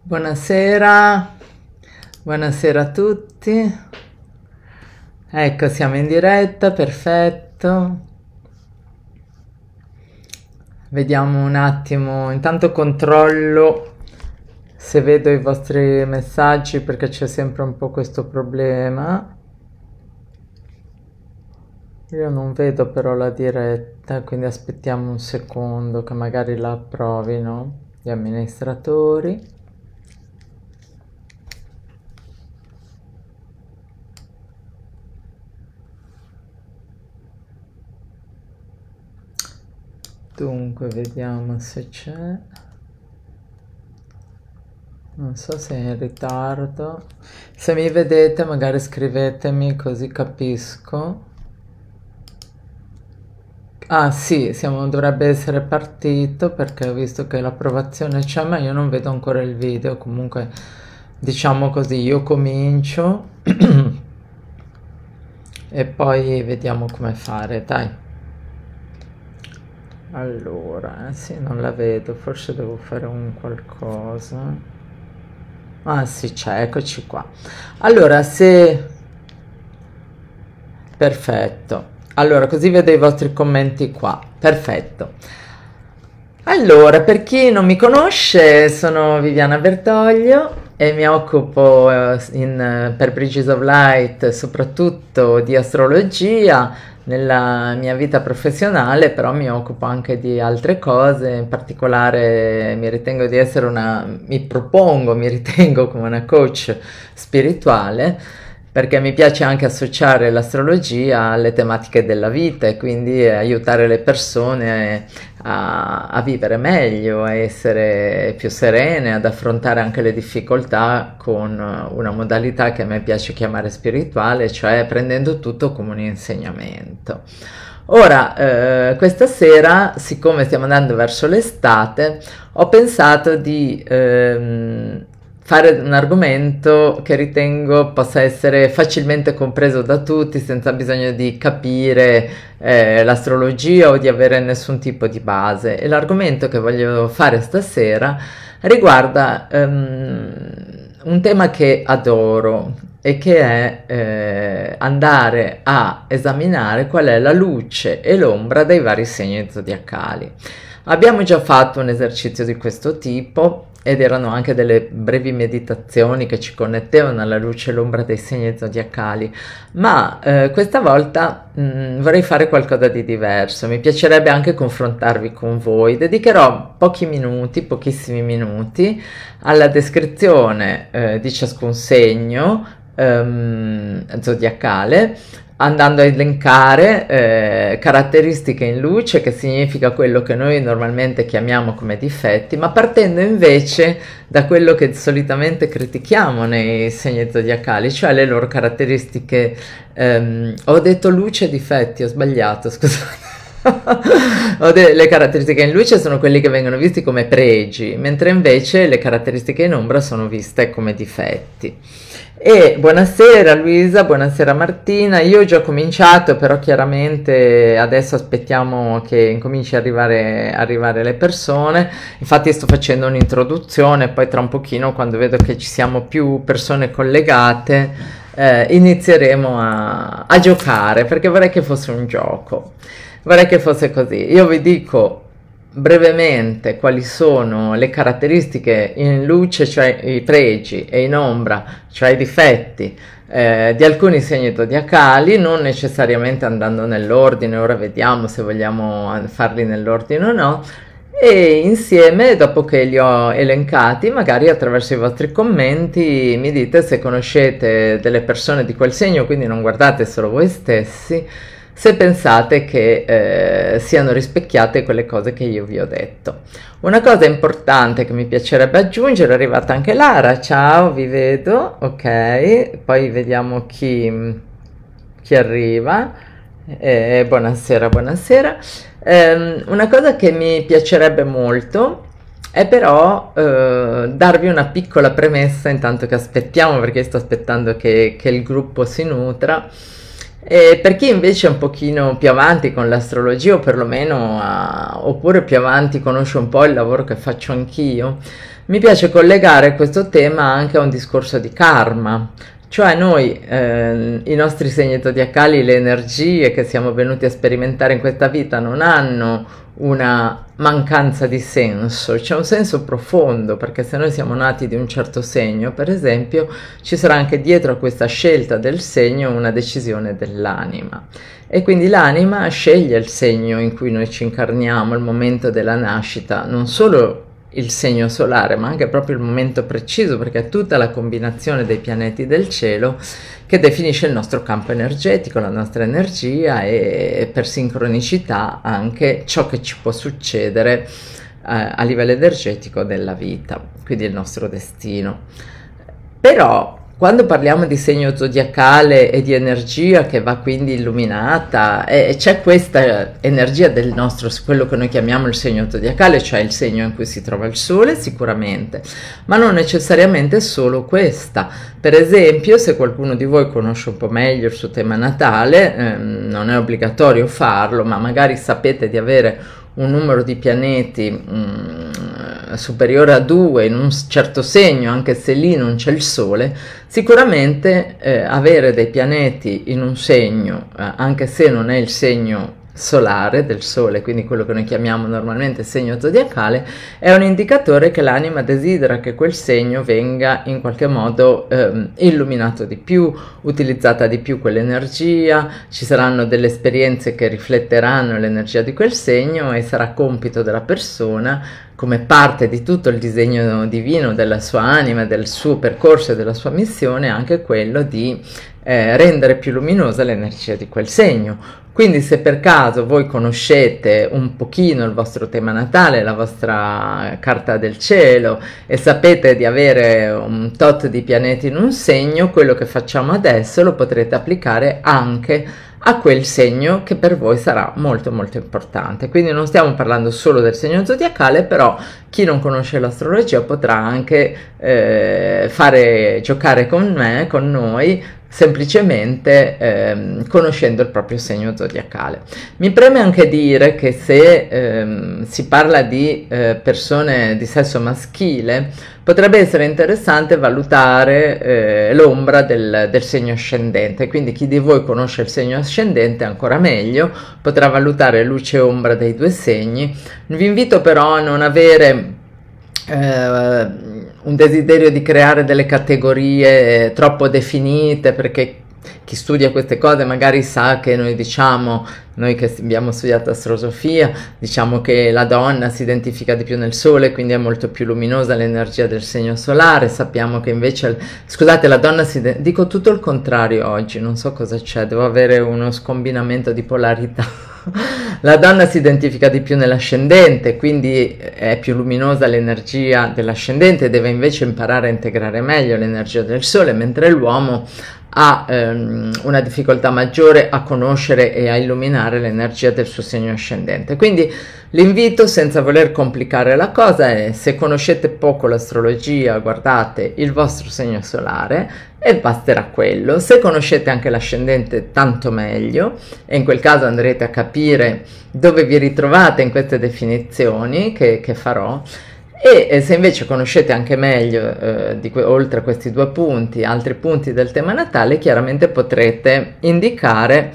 Buonasera, buonasera a tutti. Ecco, siamo in diretta, perfetto. Vediamo un attimo, intanto controllo se vedo i vostri messaggi perché c'è sempre un po' questo problema. Io non vedo però la diretta, quindi aspettiamo un secondo che magari la approvino gli amministratori. Dunque, vediamo se c'è. Non so se è in ritardo. Se mi vedete, magari scrivetemi così capisco. Ah sì, dovrebbe essere partito perché ho visto che l'approvazione c'è, ma io non vedo ancora il video. Comunque, diciamo così, io comincio e poi vediamo come fare, dai. Allora, sì, non la vedo, forse devo fare un qualcosa. Ah sì, c'è, eccoci qua. Allora, se... Perfetto. Allora, così vedo i vostri commenti qua. Perfetto. Allora, per chi non mi conosce, sono Viviana Bertoglio e mi occupo per Bridges of Light soprattutto di astrologia. Nella mia vita professionale però mi occupo anche di altre cose, in particolare mi ritengo come una coach spirituale, perché mi piace anche associare l'astrologia alle tematiche della vita e quindi aiutare le persone a vivere meglio, a essere più serene, ad affrontare anche le difficoltà con una modalità che a me piace chiamare spirituale, cioè prendendo tutto come un insegnamento. Ora, questa sera, siccome stiamo andando verso l'estate, ho pensato di fare un argomento che ritengo possa essere facilmente compreso da tutti senza bisogno di capire l'astrologia o di avere nessun tipo di base. E l'argomento che voglio fare stasera riguarda un tema che adoro e che è andare a esaminare qual è la luce e l'ombra dei vari segni zodiacali. Abbiamo già fatto un esercizio di questo tipo ed erano anche delle brevi meditazioni che ci connettevano alla luce e l'ombra dei segni zodiacali, ma questa volta vorrei fare qualcosa di diverso. Mi piacerebbe anche confrontarvi con voi. Dedicherò pochi minuti, pochissimi minuti, alla descrizione di ciascun segno zodiacale, andando a elencare caratteristiche in luce, che significa quello che noi normalmente chiamiamo come difetti, ma partendo invece da quello che solitamente critichiamo nei segni zodiacali, cioè le loro caratteristiche. Ho detto luce e difetti, ho sbagliato, scusate. Le caratteristiche in luce sono quelli che vengono visti come pregi, mentre invece le caratteristiche in ombra sono viste come difetti. E buonasera Luisa, buonasera Martina. Io ho già cominciato, però chiaramente adesso aspettiamo che incominci a arrivare le persone. Infatti sto facendo un'introduzione, poi tra un pochino, quando vedo che ci siamo più persone collegate, inizieremo a giocare, perché vorrei che fosse un gioco. Vorrei che fosse così. Io vi dico brevemente quali sono le caratteristiche in luce, cioè i pregi, e in ombra, cioè i difetti di alcuni segni zodiacali, non necessariamente andando nell'ordine. Ora vediamo se vogliamo farli nell'ordine o no, e insieme, dopo che li ho elencati, magari attraverso i vostri commenti mi dite se conoscete delle persone di quel segno, quindi non guardate solo voi stessi, se pensate che siano rispecchiate quelle cose che io vi ho detto. Una cosa importante che mi piacerebbe aggiungere, è arrivata anche Lara, ciao, vi vedo, ok, poi vediamo chi arriva, buonasera, buonasera. Una cosa che mi piacerebbe molto è però darvi una piccola premessa intanto che aspettiamo, perché sto aspettando che il gruppo si nutra. E per chi invece è un pochino più avanti con l'astrologia, o perlomeno oppure più avanti conosce un po' il lavoro che faccio anch'io, mi piace collegare questo tema anche a un discorso di karma. Cioè noi, i nostri segni zodiacali, le energie che siamo venuti a sperimentare in questa vita non hanno una mancanza di senso, c'è un senso profondo, perché se noi siamo nati di un certo segno, per esempio, ci sarà anche dietro a questa scelta del segno una decisione dell'anima. E quindi l'anima sceglie il segno in cui noi ci incarniamo, il momento della nascita, non solo il segno solare, ma anche proprio il momento preciso, perché è tutta la combinazione dei pianeti del cielo che definisce il nostro campo energetico, la nostra energia e per sincronicità anche ciò che ci può succedere a livello energetico della vita, quindi il nostro destino. Però quando parliamo di segno zodiacale e di energia che va quindi illuminata, c'è questa energia del nostro, quello che noi chiamiamo il segno zodiacale, cioè il segno in cui si trova il sole sicuramente, ma non necessariamente solo questa. Per esempio, se qualcuno di voi conosce un po' meglio il suo tema natale, non è obbligatorio farlo, ma magari sapete di avere un numero di pianeti superiore a 2 in un certo segno, anche se lì non c'è il sole, sicuramente avere dei pianeti in un segno, anche se non è il segno solare del sole, quindi quello che noi chiamiamo normalmente segno zodiacale, è un indicatore che l'anima desidera che quel segno venga in qualche modo illuminato di più, utilizzata di più quell'energia, ci saranno delle esperienze che rifletteranno l'energia di quel segno e sarà compito della persona, come parte di tutto il disegno divino della sua anima, del suo percorso e della sua missione, anche quello di rendere più luminosa l'energia di quel segno. Quindi se per caso voi conoscete un pochino il vostro tema natale, la vostra carta del cielo e sapete di avere un tot di pianeti in un segno, quello che facciamo adesso lo potrete applicare anche a quel segno che per voi sarà molto molto importante. Quindi non stiamo parlando solo del segno zodiacale, però chi non conosce l'astrologia potrà anche giocare con me, con noi, semplicemente conoscendo il proprio segno zodiacale. Mi preme anche dire che se si parla di persone di sesso maschile, potrebbe essere interessante valutare l'ombra del segno ascendente, quindi chi di voi conosce il segno ascendente ancora meglio, potrà valutare luce e ombra dei due segni. Vi invito però a non avere un desiderio di creare delle categorie troppo definite, perché chi studia queste cose magari sa che noi diciamo, noi che abbiamo studiato astrosofia, diciamo che la donna si identifica di più nel sole, quindi è molto più luminosa l'energia del segno solare. Sappiamo che invece, scusate, la donna dico tutto il contrario oggi, non so cosa c'è, devo avere uno scombinamento di polarità. La donna si identifica di più nell'ascendente, quindi è più luminosa l'energia dell'ascendente, deve invece imparare a integrare meglio l'energia del sole, mentre l'uomo ha una difficoltà maggiore a conoscere e a illuminare l'energia del suo segno ascendente. Quindi l'invito, senza voler complicare la cosa, è: se conoscete poco l'astrologia, guardate il vostro segno solare e basterà quello. Se conoscete anche l'ascendente, tanto meglio, e in quel caso andrete a capire dove vi ritrovate in queste definizioni che farò. E se invece conoscete anche meglio, oltre a questi due punti, altri punti del tema natale, chiaramente potrete indicare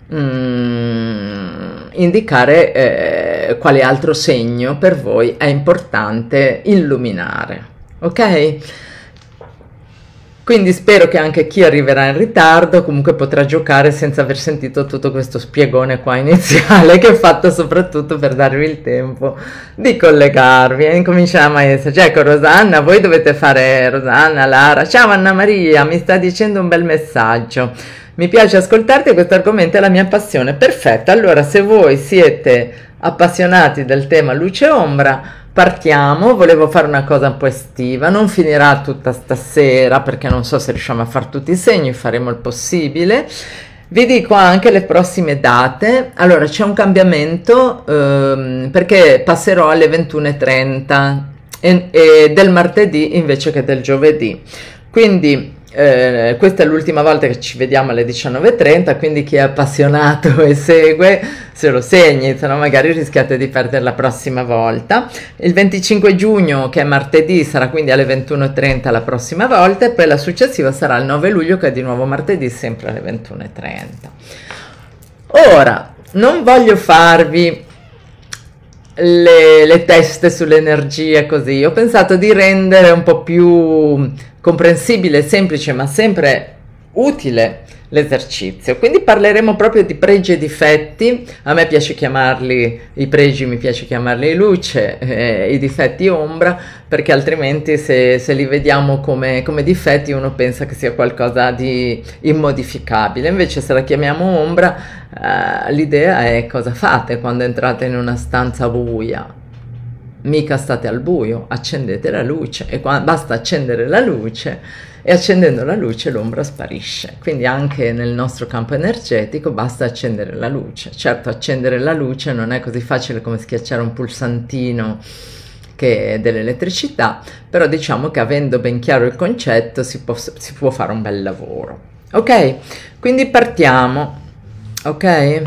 quale altro segno per voi è importante illuminare, ok? Quindi spero che anche chi arriverà in ritardo comunque potrà giocare senza aver sentito tutto questo spiegone qua iniziale, che ho fatto soprattutto per darvi il tempo di collegarvi. E incomincia la maestra: cioè, ecco, Rosanna, voi dovete fare, Rosanna, Lara, ciao Anna Maria, mi sta dicendo un bel messaggio, mi piace ascoltarti, questo argomento è la mia passione. Perfetto, allora se voi siete appassionati del tema luce e ombra, partiamo. Volevo fare una cosa un po' estiva, non finirà tutta stasera perché non so se riusciamo a fare tutti i segni, faremo il possibile. Vi dico anche le prossime date. Allora, c'è un cambiamento perché passerò alle 21:30 del martedì invece che del giovedì, quindi questa è l'ultima volta che ci vediamo alle 19:30, quindi chi è appassionato e segue se lo segni, se no magari rischiate di perdere la prossima volta. Il 25 giugno, che è martedì, sarà quindi alle 21:30 la prossima volta, e poi la successiva sarà il 9 luglio, che è di nuovo martedì, sempre alle 21:30. Ora, non voglio farvi le teste sull'energia così, ho pensato di rendere un po' più comprensibile, semplice, ma sempre utile l'esercizio. Quindi parleremo proprio di pregi e difetti. A me piace chiamarli i pregi, mi piace chiamarli luce, i difetti ombra, perché altrimenti se li vediamo come difetti uno pensa che sia qualcosa di immodificabile. Invece se la chiamiamo ombra, l'idea è: cosa fate quando entrate in una stanza buia? Mica state al buio, accendete la luce, e basta accendere la luce, e accendendo la luce l'ombra sparisce. Quindi anche nel nostro campo energetico basta accendere la luce. Certo, accendere la luce non è così facile come schiacciare un pulsantino che è dell'elettricità, però diciamo che avendo ben chiaro il concetto si può fare un bel lavoro. Ok? Quindi partiamo. Ok?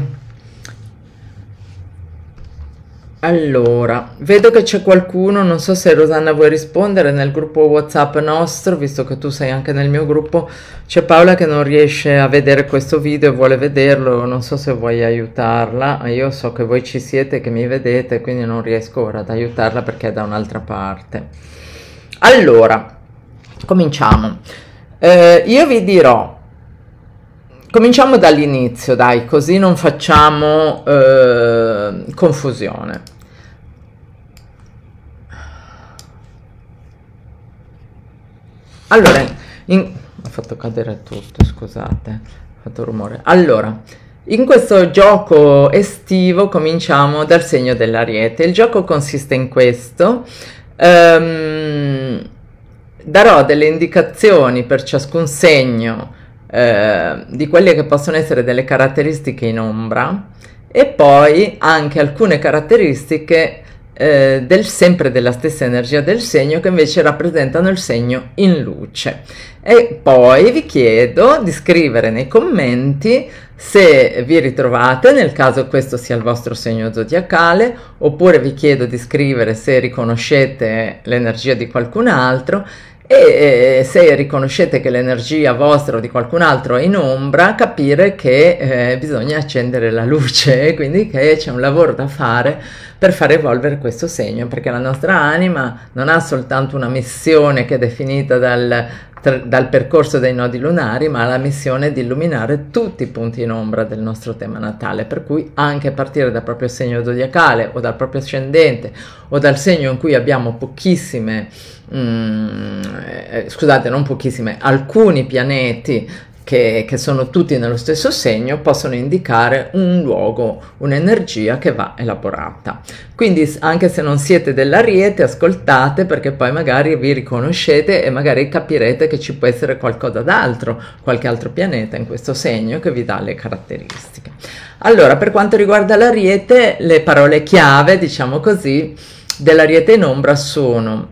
Allora, vedo che c'è qualcuno, non so se Rosanna vuoi rispondere nel gruppo WhatsApp nostro, visto che tu sei anche nel mio gruppo. C'è Paola che non riesce a vedere questo video e vuole vederlo, non so se vuoi aiutarla. Io so che voi ci siete, che mi vedete, quindi non riesco ora ad aiutarla perché è da un'altra parte. Allora, cominciamo. Io vi dirò, cominciamo dall'inizio, dai, così non facciamo confusione. Allora, ho fatto cadere tutto, scusate, ho fatto rumore. Allora, in questo gioco estivo cominciamo dal segno dell'Ariete. Il gioco consiste in questo: darò delle indicazioni per ciascun segno di quelle che possono essere delle caratteristiche in ombra, e poi anche alcune caratteristiche sempre della stessa energia del segno, che invece rappresentano il segno in luce. E poi vi chiedo di scrivere nei commenti se vi ritrovate, nel caso questo sia il vostro segno zodiacale, oppure vi chiedo di scrivere se riconoscete l'energia di qualcun altro. E se riconoscete che l'energia vostra o di qualcun altro è in ombra, capire che bisogna accendere la luce, e quindi che c'è un lavoro da fare per far evolvere questo segno, perché la nostra anima non ha soltanto una missione che è definita dal percorso dei nodi lunari, ma ha la missione di illuminare tutti i punti in ombra del nostro tema natale, per cui anche a partire dal proprio segno zodiacale o dal proprio ascendente o dal segno in cui abbiamo pochissime scusate, non pochissime, alcuni pianeti che sono tutti nello stesso segno, possono indicare un luogo, un'energia che va elaborata. Quindi anche se non siete dell'Ariete, ascoltate, perché poi magari vi riconoscete e magari capirete che ci può essere qualcosa d'altro, qualche altro pianeta in questo segno che vi dà le caratteristiche. Allora, per quanto riguarda l'Ariete, le parole chiave, diciamo così, dell'Ariete in ombra sono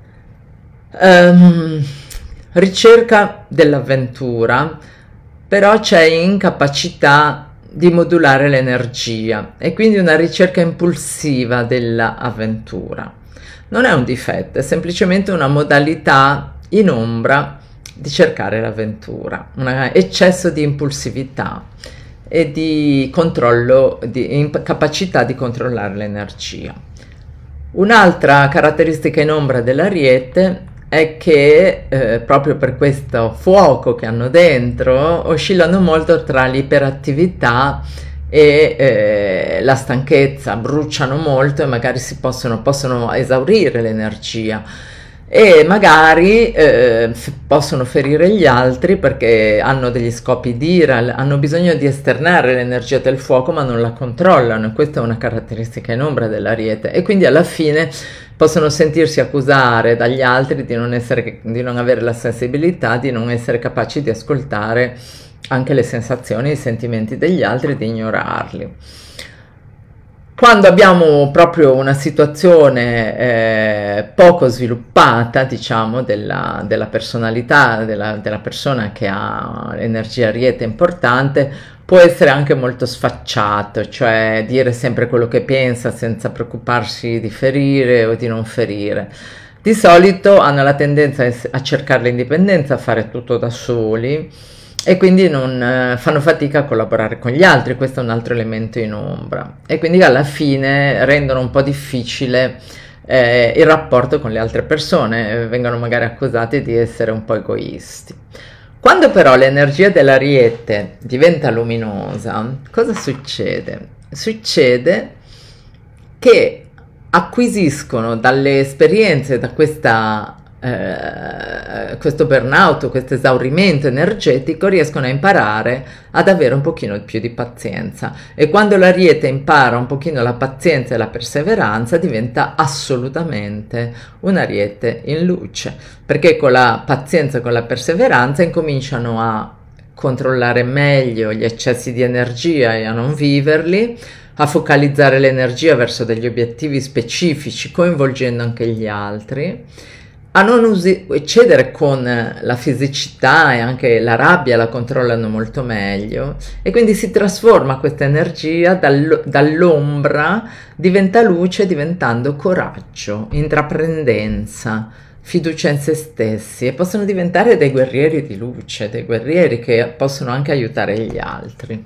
ricerca dell'avventura, però c'è incapacità di modulare l'energia, e quindi una ricerca impulsiva dell'avventura. Non è un difetto, è semplicemente una modalità in ombra di cercare l'avventura, un eccesso di impulsività e di controllo, di incapacità di controllare l'energia. Un'altra caratteristica in ombra dell'Ariete è che proprio per questo fuoco che hanno dentro oscillano molto tra l'iperattività e la stanchezza, bruciano molto e magari possono esaurire l'energia, e magari possono ferire gli altri perché hanno degli scopi d'ira, hanno bisogno di esternare l'energia del fuoco ma non la controllano, e questa è una caratteristica in ombra dell'Ariete, e quindi alla fine possono sentirsi accusare dagli altri di non avere la sensibilità, di non essere capaci di ascoltare anche le sensazioni e i sentimenti degli altri, di ignorarli. Quando abbiamo proprio una situazione poco sviluppata, diciamo, della personalità, della persona che ha l'energia Ariete importante, può essere anche molto sfacciato, cioè dire sempre quello che pensa senza preoccuparsi di ferire o di non ferire. Di solito hanno la tendenza a cercare l'indipendenza, a fare tutto da soli e quindi non fanno fatica a collaborare con gli altri. Questo è un altro elemento in ombra, e quindi alla fine rendono un po' difficile il rapporto con le altre persone, vengono magari accusati di essere un po' egoisti. Quando però l'energia dell'Ariete diventa luminosa, cosa succede? Succede che acquisiscono dalle esperienze, da questo burnout, questo esaurimento energetico, riescono a imparare ad avere un pochino più di pazienza, e quando l'Ariete impara un pochino la pazienza e la perseveranza diventa assolutamente un Ariete in luce, perché con la pazienza e con la perseveranza incominciano a controllare meglio gli eccessi di energia e a non viverli, a focalizzare l'energia verso degli obiettivi specifici, coinvolgendo anche gli altri, a non eccedere con la fisicità, e anche la rabbia la controllano molto meglio, e quindi si trasforma questa energia dall'ombra, diventa luce, diventando coraggio, intraprendenza, fiducia in se stessi, e possono diventare dei guerrieri di luce, dei guerrieri che possono anche aiutare gli altri.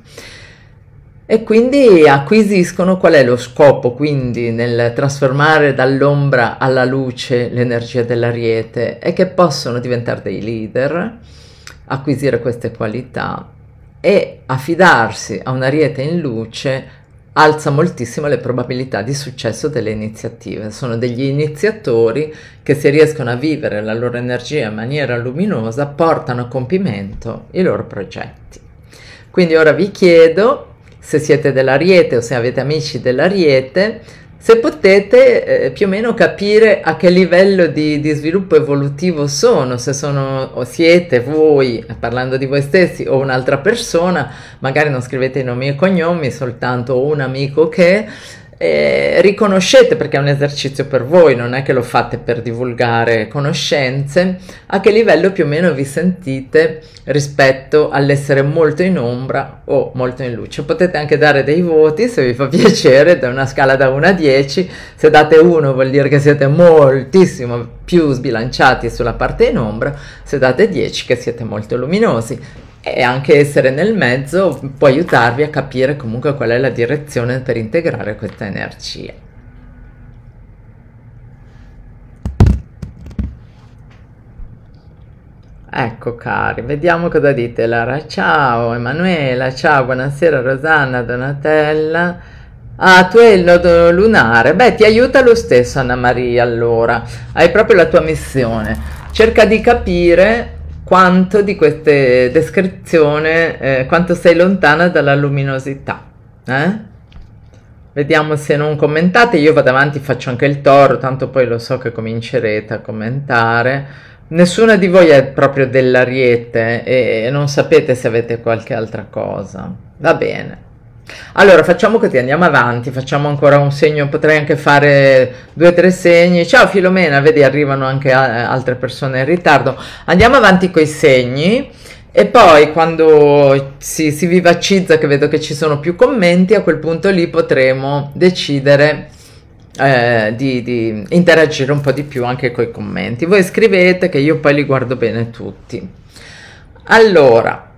E quindi acquisiscono qual è lo scopo quindi nel trasformare dall'ombra alla luce l'energia dell'Ariete, è che possono diventare dei leader, acquisire queste qualità, e affidarsi a un Ariete in luce alza moltissimo le probabilità di successo delle iniziative. Sono degli iniziatori che, se riescono a vivere la loro energia in maniera luminosa, portano a compimento i loro progetti. Quindi ora vi chiedo, se siete dell'Ariete o se avete amici dell'Ariete, se potete più o meno capire a che livello di sviluppo evolutivo sono, se sono o siete voi, parlando di voi stessi, o un'altra persona. Magari non scrivete i nomi e cognomi, soltanto un amico che riconoscete, perché è un esercizio per voi, non è che lo fate per divulgare conoscenze, a che livello più o meno vi sentite rispetto all'essere molto in ombra o molto in luce. Potete anche dare dei voti, se vi fa piacere, da una scala da 1 a 10. Se date 1 vuol dire che siete moltissimo più sbilanciati sulla parte in ombra, se date 10 che siete molto luminosi. E anche essere nel mezzo può aiutarvi a capire comunque qual è la direzione per integrare questa energia. Ecco cari, vediamo cosa dite. Lara, ciao Emanuela, ciao, buonasera Rosanna, Donatella. Ah, tu hai il nodo lunare, beh ti aiuta lo stesso Anna Maria, allora hai proprio la tua missione, cerca di capire quanto di queste descrizioni, quanto sei lontana dalla luminosità. Vediamo se non commentate, io vado avanti, faccio anche il toro, tanto poi lo so che comincerete a commentare. Nessuna di voi è proprio dell'Ariete e non sapete se avete qualche altra cosa. Va bene. Allora facciamo così, andiamo avanti, facciamo ancora un segno, potrei anche fare 2 o 3 segni. Ciao Filomena, vedi arrivano anche altre persone in ritardo. Andiamo avanti con i segni, e poi quando si vivacizza, che vedo che ci sono più commenti, a quel punto lì potremo decidere di interagire un po' di più anche con i commenti. Voi scrivete che io poi li guardo bene tutti. Allora,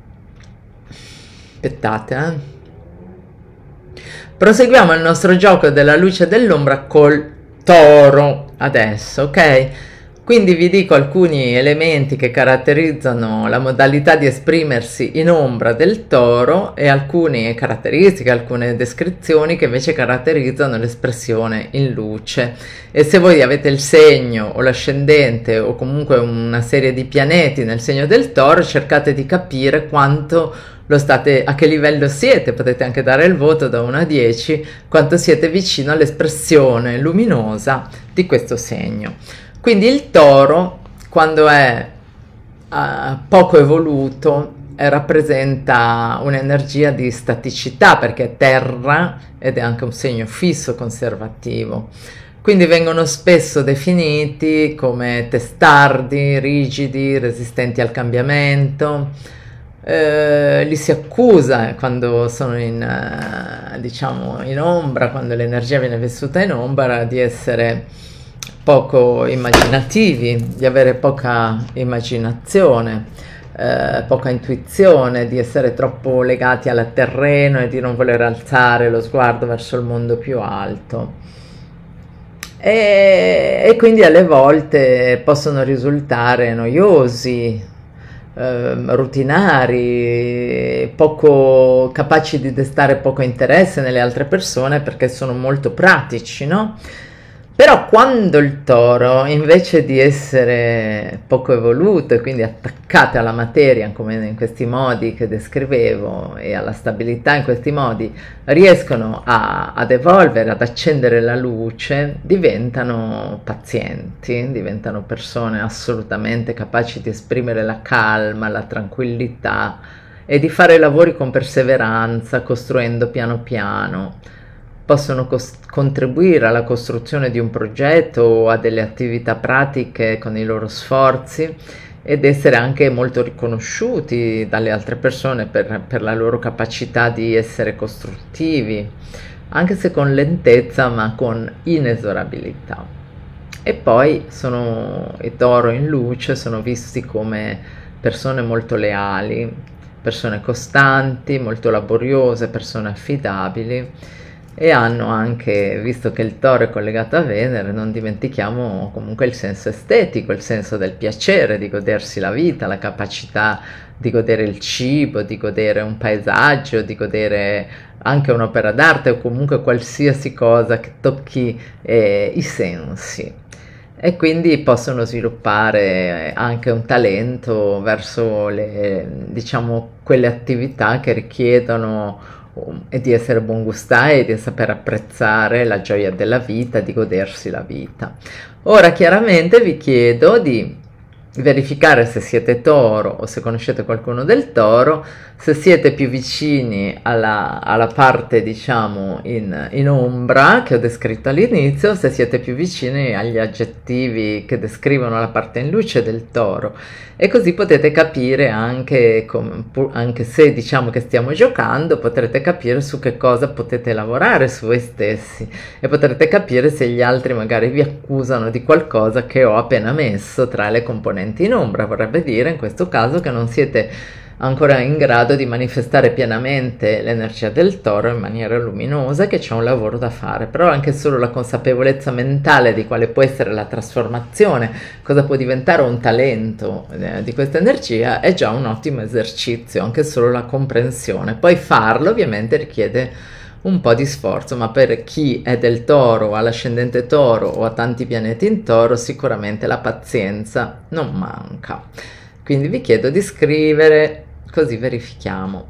aspettate, proseguiamo il nostro gioco della luce e dell'ombra col toro adesso, ok? Quindi vi dico alcuni elementi che caratterizzano la modalità di esprimersi in ombra del toro, e alcune caratteristiche, alcune descrizioni che invece caratterizzano l'espressione in luce. E se voi avete il segno o l'ascendente o comunque una serie di pianeti nel segno del toro, cercate di capire quanto lo state, a che livello siete. Potete anche dare il voto da 1 a 10, quanto siete vicino all'espressione luminosa di questo segno. Quindi il toro, quando è poco evoluto, rappresenta un'energia di staticità perché è terra ed è anche un segno fisso conservativo. Quindi vengono spesso definiti come testardi, rigidi, resistenti al cambiamento. Li si accusa quando sono diciamo, in ombra, quando l'energia viene vissuta in ombra, di essere poco immaginativi, di avere poca immaginazione, poca intuizione, di essere troppo legati al terreno e di non voler alzare lo sguardo verso il mondo più alto. E quindi alle volte possono risultare noiosi, rutinari, poco capaci di destare poco interesse nelle altre persone perché sono molto pratici, no? Però quando il toro, invece di essere poco evoluto e quindi attaccato alla materia, come in questi modi che descrivevo, e alla stabilità in questi modi, riescono ad evolvere, ad accendere la luce, diventano pazienti, diventano persone assolutamente capaci di esprimere la calma, la tranquillità e di fare lavori con perseveranza, costruendo piano piano. Possono contribuire alla costruzione di un progetto o a delle attività pratiche con i loro sforzi ed essere anche molto riconosciuti dalle altre persone per la loro capacità di essere costruttivi, anche se con lentezza ma con inesorabilità. E poi i toro in luce sono visti come persone molto leali, persone costanti, molto laboriose, persone affidabili. E hanno anche, visto che il toro è collegato a Venere, non dimentichiamo comunque il senso estetico, il senso del piacere, di godersi la vita, la capacità di godere il cibo, di godere un paesaggio, di godere anche un'opera d'arte o comunque qualsiasi cosa che tocchi i sensi. E quindi possono sviluppare anche un talento verso diciamo, quelle attività che richiedono e di essere buongustai e di saper apprezzare la gioia della vita, di godersi la vita. Ora chiaramente vi chiedo di verificare se siete toro o se conoscete qualcuno del toro, se siete più vicini alla parte diciamo in ombra che ho descritto all'inizio, se siete più vicini agli aggettivi che descrivono la parte in luce del toro, e così potete capire anche se diciamo che stiamo giocando, potrete capire su che cosa potete lavorare su voi stessi e potrete capire se gli altri magari vi accusano di qualcosa che ho appena messo tra le componenti in ombra. Vorrebbe dire in questo caso che non siete ancora in grado di manifestare pienamente l'energia del toro in maniera luminosa, che c'è un lavoro da fare. Però anche solo la consapevolezza mentale di quale può essere la trasformazione, cosa può diventare un talento di questa energia, è già un ottimo esercizio, anche solo la comprensione. Poi farlo ovviamente richiede un po' di sforzo, ma per chi è del toro, ha l'ascendente toro o ha tanti pianeti in toro, sicuramente la pazienza non manca. Quindi vi chiedo di scrivere, così verifichiamo.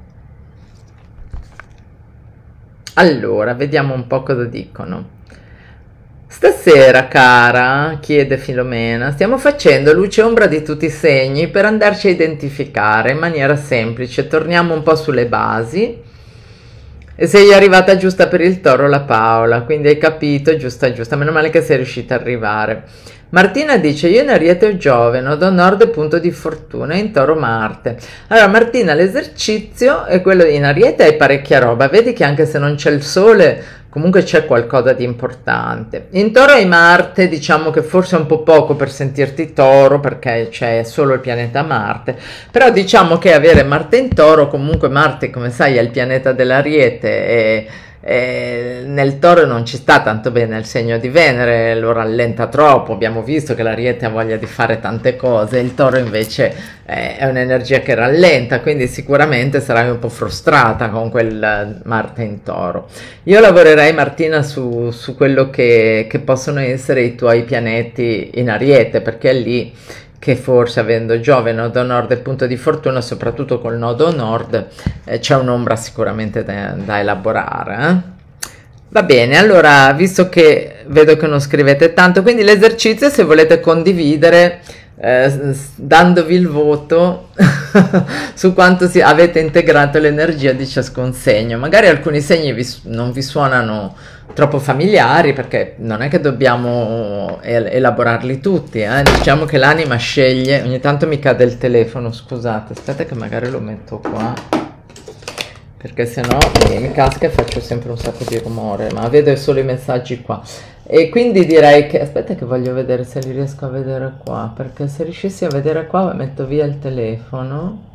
Allora, vediamo un po' cosa dicono. Stasera, cara, chiede Filomena, stiamo facendo luce e ombra di tutti i segni per andarci a identificare in maniera semplice. Torniamo un po' sulle basi. E sei arrivata giusta per il toro, la Paola, quindi hai capito, giusta, meno male che sei riuscita ad arrivare. Martina dice, io in Ariete ho Giove, nodo nord e punto di fortuna, in toro Marte. Allora Martina, l'esercizio è quello in Ariete, hai parecchia roba, vedi che anche se non c'è il sole, comunque c'è qualcosa di importante. In toro hai Marte, diciamo che forse è un po' poco per sentirti toro, perché c'è solo il pianeta Marte, però diciamo che avere Marte in toro, comunque Marte, come sai, è il pianeta dell'Ariete e nel toro non ci sta tanto bene il segno di Venere, lo rallenta troppo. Abbiamo visto che l'Ariete ha voglia di fare tante cose, il toro invece è un'energia che rallenta, quindi sicuramente sarai un po' frustrata con quel Marte in toro. Io lavorerei, Martina, su quello che possono essere i tuoi pianeti in Ariete, perché è lì che forse, avendo Giove, nodo nord e punto di fortuna, soprattutto col nodo nord, c'è un'ombra sicuramente da elaborare. Va bene, allora, visto che vedo che non scrivete tanto, quindi l'esercizio, se volete condividere, dandovi il voto su quanto avete integrato l'energia di ciascun segno. Magari alcuni segni non vi suonano troppo familiari, perché non è che dobbiamo elaborarli tutti, diciamo che l'anima sceglie. Ogni tanto mi cade il telefono, scusate, aspetta che magari lo metto qua, perché sennò mi casca e faccio sempre un sacco di rumore, ma vedo solo i messaggi qua. E quindi direi che, aspetta che voglio vedere se li riesco a vedere qua, perché se riuscissi a vedere qua metto via il telefono,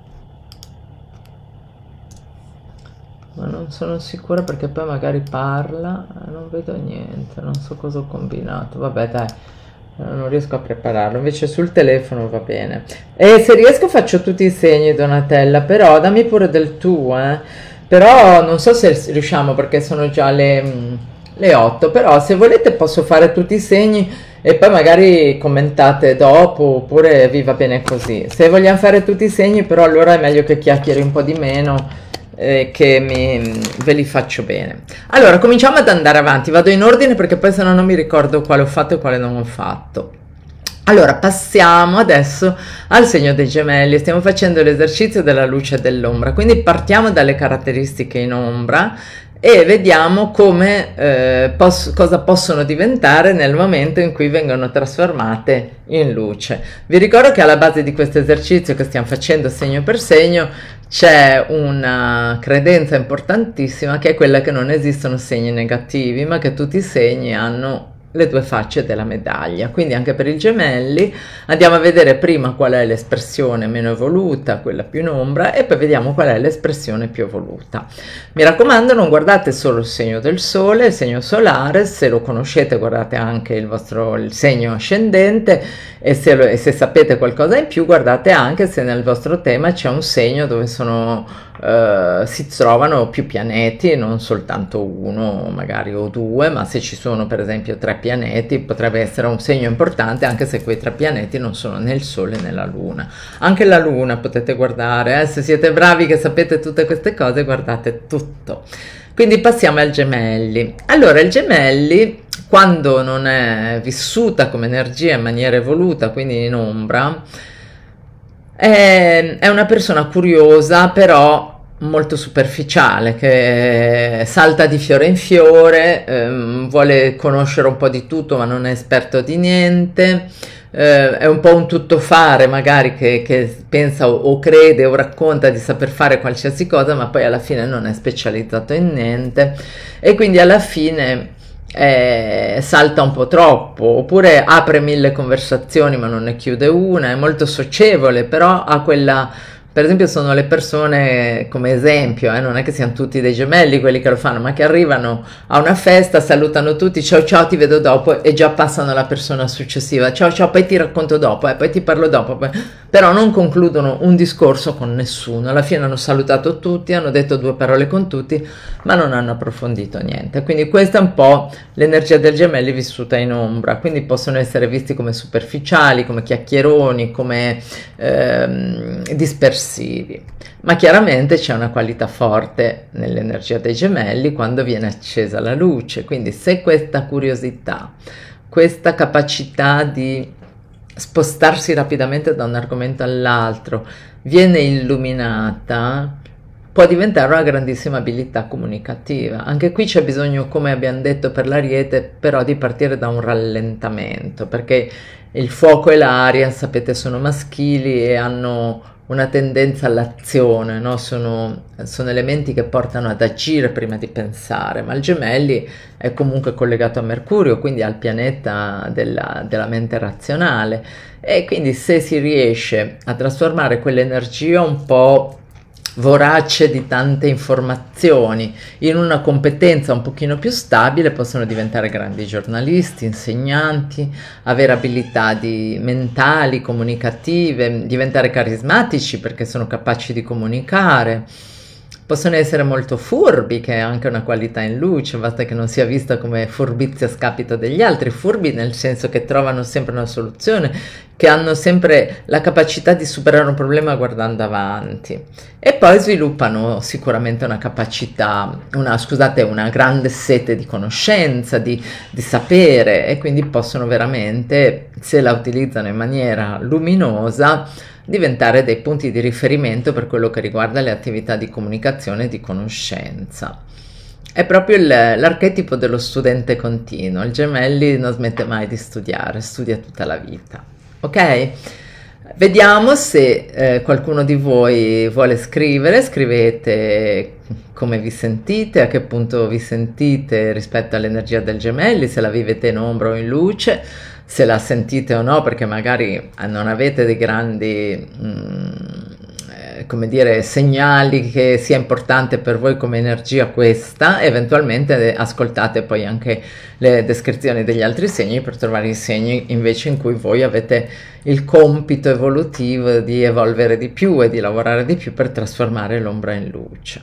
ma non sono sicura perché poi magari parla, non vedo niente, non so cosa ho combinato, vabbè dai, non riesco a prepararlo, invece sul telefono va bene. E se riesco faccio tutti i segni, Donatella, però dammi pure del tuo, però non so se riusciamo perché sono già le 8, però se volete posso fare tutti i segni e poi magari commentate dopo, oppure vi va bene così. Se vogliamo fare tutti i segni però allora è meglio che chiacchieri un po' di meno, che ve li faccio bene. Allora cominciamo ad andare avanti, vado in ordine perché poi se no non mi ricordo quale ho fatto e quale non ho fatto. Allora passiamo adesso al segno dei gemelli, stiamo facendo l'esercizio della luce e dell'ombra, quindi partiamo dalle caratteristiche in ombra e vediamo come cosa possono diventare nel momento in cui vengono trasformate in luce. Vi ricordo che alla base di questo esercizio che stiamo facendo segno per segno c'è una credenza importantissima, che è quella che non esistono segni negativi, ma che tutti i segni hanno le due facce della medaglia. Quindi anche per i gemelli andiamo a vedere prima qual è l'espressione meno evoluta, quella più in ombra, e poi vediamo qual è l'espressione più evoluta. Mi raccomando, non guardate solo il segno del sole, il segno solare, se lo conoscete guardate anche il segno ascendente, e se sapete qualcosa in più guardate anche se nel vostro tema c'è un segno dove si trovano più pianeti, non soltanto uno magari o due, ma se ci sono per esempio 3 pianeti potrebbe essere un segno importante, anche se quei 3 pianeti non sono né il sole né la luna. Anche la luna potete guardare, se siete bravi che sapete tutte queste cose guardate tutto. Quindi passiamo al gemelli. Allora il gemelli, quando non è vissuta come energia in maniera evoluta, quindi in ombra, è una persona curiosa però molto superficiale, che salta di fiore in fiore, vuole conoscere un po' di tutto ma non è esperto di niente, è un po' un tuttofare magari che pensa o crede o racconta di saper fare qualsiasi cosa, ma poi alla fine non è specializzato in niente e quindi alla fine salta un po' troppo, oppure apre 1000 conversazioni ma non ne chiude una, è molto socievole, però ha quella, per esempio sono le persone, come esempio, non è che siano tutti dei gemelli quelli che lo fanno, ma che arrivano a una festa, salutano tutti, ciao ciao ti vedo dopo, e già passano alla persona successiva, ciao ciao poi ti racconto dopo, poi ti parlo dopo, però non concludono un discorso con nessuno, alla fine hanno salutato tutti, hanno detto 2 parole con tutti, ma non hanno approfondito niente. Quindi questa è un po' l'energia del gemelli vissuta in ombra, quindi possono essere visti come superficiali, come chiacchieroni, come dispersivi, ma chiaramente c'è una qualità forte nell'energia dei gemelli quando viene accesa la luce. Quindi se questa curiosità, questa capacità di spostarsi rapidamente da un argomento all'altro viene illuminata, può diventare una grandissima abilità comunicativa. Anche qui c'è bisogno, come abbiamo detto per l'Ariete, però di partire da un rallentamento, perché il fuoco e l'aria, sapete, sono maschili e hanno una tendenza all'azione, no? Sono elementi che portano ad agire prima di pensare, ma il gemelli è comunque collegato a Mercurio, quindi al pianeta della mente razionale, e quindi se si riesce a trasformare quell'energia un po' vorace di tante informazioni in una competenza un pochino più stabile, possono diventare grandi giornalisti, insegnanti, avere abilità mentali, comunicative, diventare carismatici perché sono capaci di comunicare. Possono essere molto furbi, che è anche una qualità in luce, basta che non sia vista come furbizia a scapito degli altri, furbi nel senso che trovano sempre una soluzione, che hanno sempre la capacità di superare un problema guardando avanti, e poi sviluppano sicuramente una capacità, scusate, una grande sete di conoscenza, di sapere, e quindi possono veramente, se la utilizzano in maniera luminosa, diventare dei punti di riferimento per quello che riguarda le attività di comunicazione e di conoscenza. È proprio l'archetipo dello studente continuo. Il Gemelli non smette mai di studiare, studia tutta la vita. Ok? Vediamo se qualcuno di voi vuole scrivere. Scrivete come vi sentite, a che punto vi sentite rispetto all'energia del Gemelli, se la vivete in ombra o in luce, se la sentite o no, perché magari non avete dei grandi come dire, segnali che sia importante per voi come energia questa. Eventualmente ascoltate poi anche le descrizioni degli altri segni per trovare i segni invece in cui voi avete il compito evolutivo di evolvere di più e di lavorare di più per trasformare l'ombra in luce.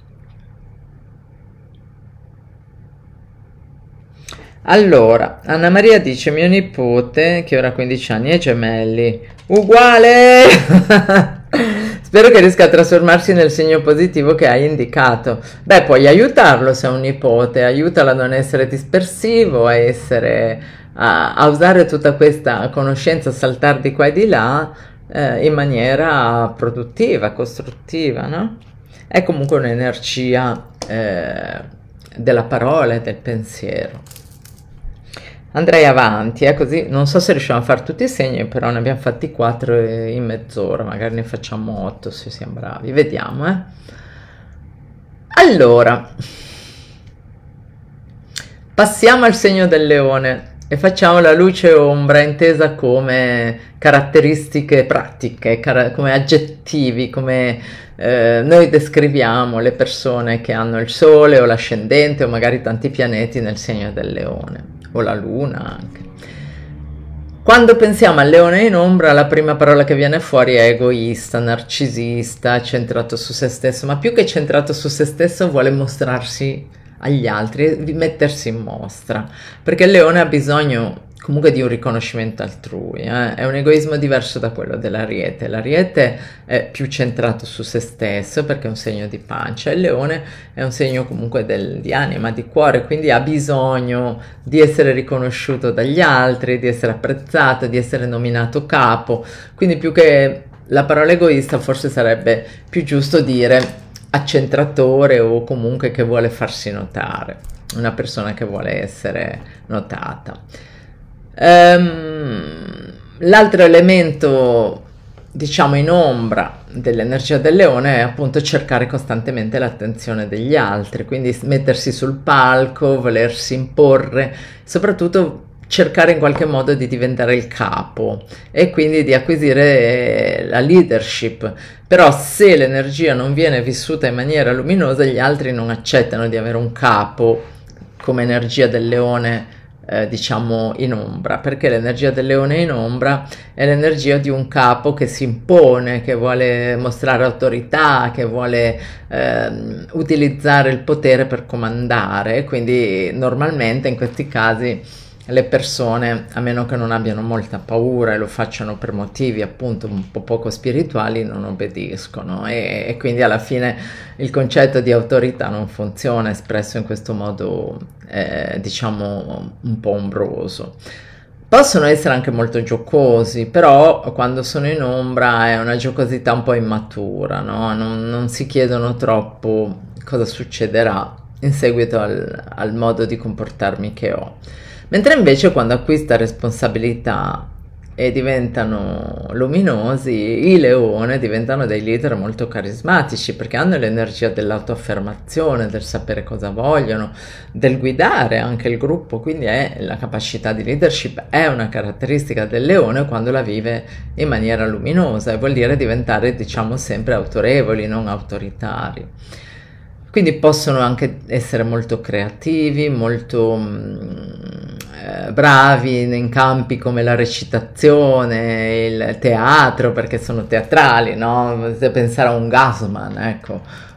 Allora, Anna Maria dice: mio nipote, che ora ha 15 anni, è Gemelli. Uguale! Spero che riesca a trasformarsi nel segno positivo che hai indicato. Beh, puoi aiutarlo se è un nipote, aiutalo a non essere dispersivo, a usare tutta questa conoscenza, a saltare di qua e di là in maniera produttiva, costruttiva, no? È comunque un'energia della parola e del pensiero. Andrei avanti, così non so se riusciamo a fare tutti i segni, però ne abbiamo fatti 4 in mezz'ora, magari ne facciamo 8 se siamo bravi, vediamo. Allora, passiamo al segno del leone e facciamo la luce e ombra intesa come caratteristiche pratiche, come aggettivi, come noi descriviamo le persone che hanno il sole o l'ascendente o magari tanti pianeti nel segno del leone. O la luna anche. Quando pensiamo al leone in ombra, la prima parola che viene fuori è egoista, narcisista, centrato su se stesso, ma più che centrato su se stesso vuole mostrarsi agli altri, mettersi in mostra, perché il leone ha bisogno comunque di un riconoscimento altrui, è un egoismo diverso da quello dell'Ariete. L'Ariete è più centrato su se stesso perché è un segno di pancia, il leone è un segno comunque di anima, di cuore, quindi ha bisogno di essere riconosciuto dagli altri, di essere apprezzato, di essere nominato capo, quindi più che la parola egoista forse sarebbe più giusto dire accentratore o comunque che vuole farsi notare, una persona che vuole essere notata. L'altro elemento, diciamo, in ombra dell'energia del leone è appunto cercare costantemente l'attenzione degli altri, quindi mettersi sul palco, volersi imporre, soprattutto cercare in qualche modo di diventare il capo e quindi di acquisire la leadership. Però se l'energia non viene vissuta in maniera luminosa, gli altri non accettano di avere un capo come energia del leone, diciamo in ombra, perché l'energia del leone in ombra è l'energia di un capo che si impone, che vuole mostrare autorità, che vuole utilizzare il potere per comandare. Quindi normalmente in questi casi le persone, a meno che non abbiano molta paura e lo facciano per motivi appunto un po' poco spirituali, non obbediscono e quindi alla fine il concetto di autorità non funziona espresso in questo modo diciamo un po' ombroso. Possono essere anche molto giocosi, però quando sono in ombra è una giocosità un po' immatura, no? Non si chiedono troppo cosa succederà in seguito al modo di comportarmi che ho. Mentre invece quando acquista responsabilità e diventano luminosi, i leone diventano dei leader molto carismatici perché hanno l'energia dell'autoaffermazione, del sapere cosa vogliono, del guidare anche il gruppo, quindi la capacità di leadership è una caratteristica del leone quando la vive in maniera luminosa e vuol dire diventare, diciamo, sempre autorevoli, non autoritari. Quindi possono anche essere molto creativi, molto bravi in campi come la recitazione, il teatro, perché sono teatrali, no? Potete pensare a un Gassman, ecco,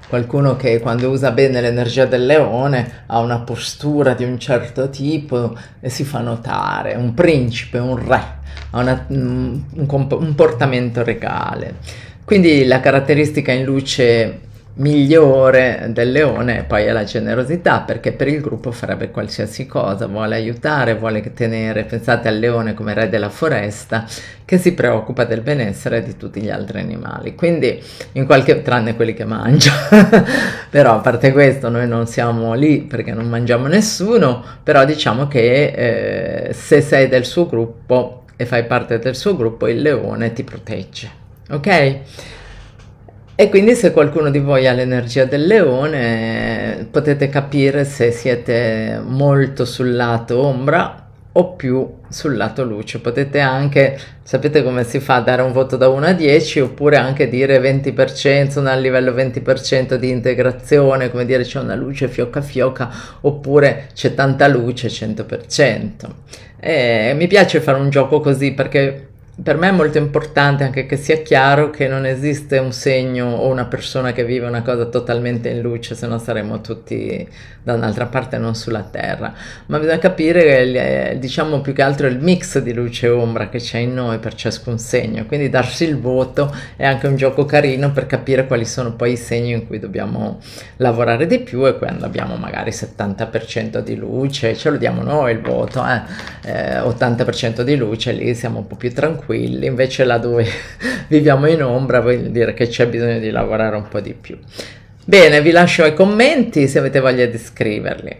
qualcuno che quando usa bene l'energia del leone ha una postura di un certo tipo e si fa notare, un principe, un re, ha un comportamento regale. Quindi la caratteristica in luce migliore del leone poi è la generosità, perché per il gruppo farebbe qualsiasi cosa, vuole aiutare, vuole tenere, pensate al leone come re della foresta che si preoccupa del benessere di tutti gli altri animali, quindi tranne quelli che mangia però a parte questo noi non siamo lì perché non mangiamo nessuno, però diciamo che se sei del suo gruppo e fai parte del suo gruppo, il leone ti protegge, ok? E quindi se qualcuno di voi ha l'energia del leone, potete capire se siete molto sul lato ombra o più sul lato luce. Potete anche, sapete come si fa, dare un voto da 1 a 10, oppure anche dire 20%, sono al livello 20% di integrazione, come dire c'è una luce fioca fioca, oppure c'è tanta luce 100%. E mi piace fare un gioco così perché per me è molto importante anche che sia chiaro che non esiste un segno o una persona che vive una cosa totalmente in luce, se no saremmo tutti da un'altra parte, non sulla terra, ma bisogna capire diciamo più che altro il mix di luce e ombra che c'è in noi per ciascun segno, quindi darsi il voto è anche un gioco carino per capire quali sono poi i segni in cui dobbiamo lavorare di più, e quando abbiamo magari 70% di luce ce lo diamo noi il voto, 80% di luce, lì siamo un po' più tranquilli, invece là dove viviamo in ombra vuol dire che c'è bisogno di lavorare un po' di più. Bene, vi lascio ai commenti se avete voglia di scriverli.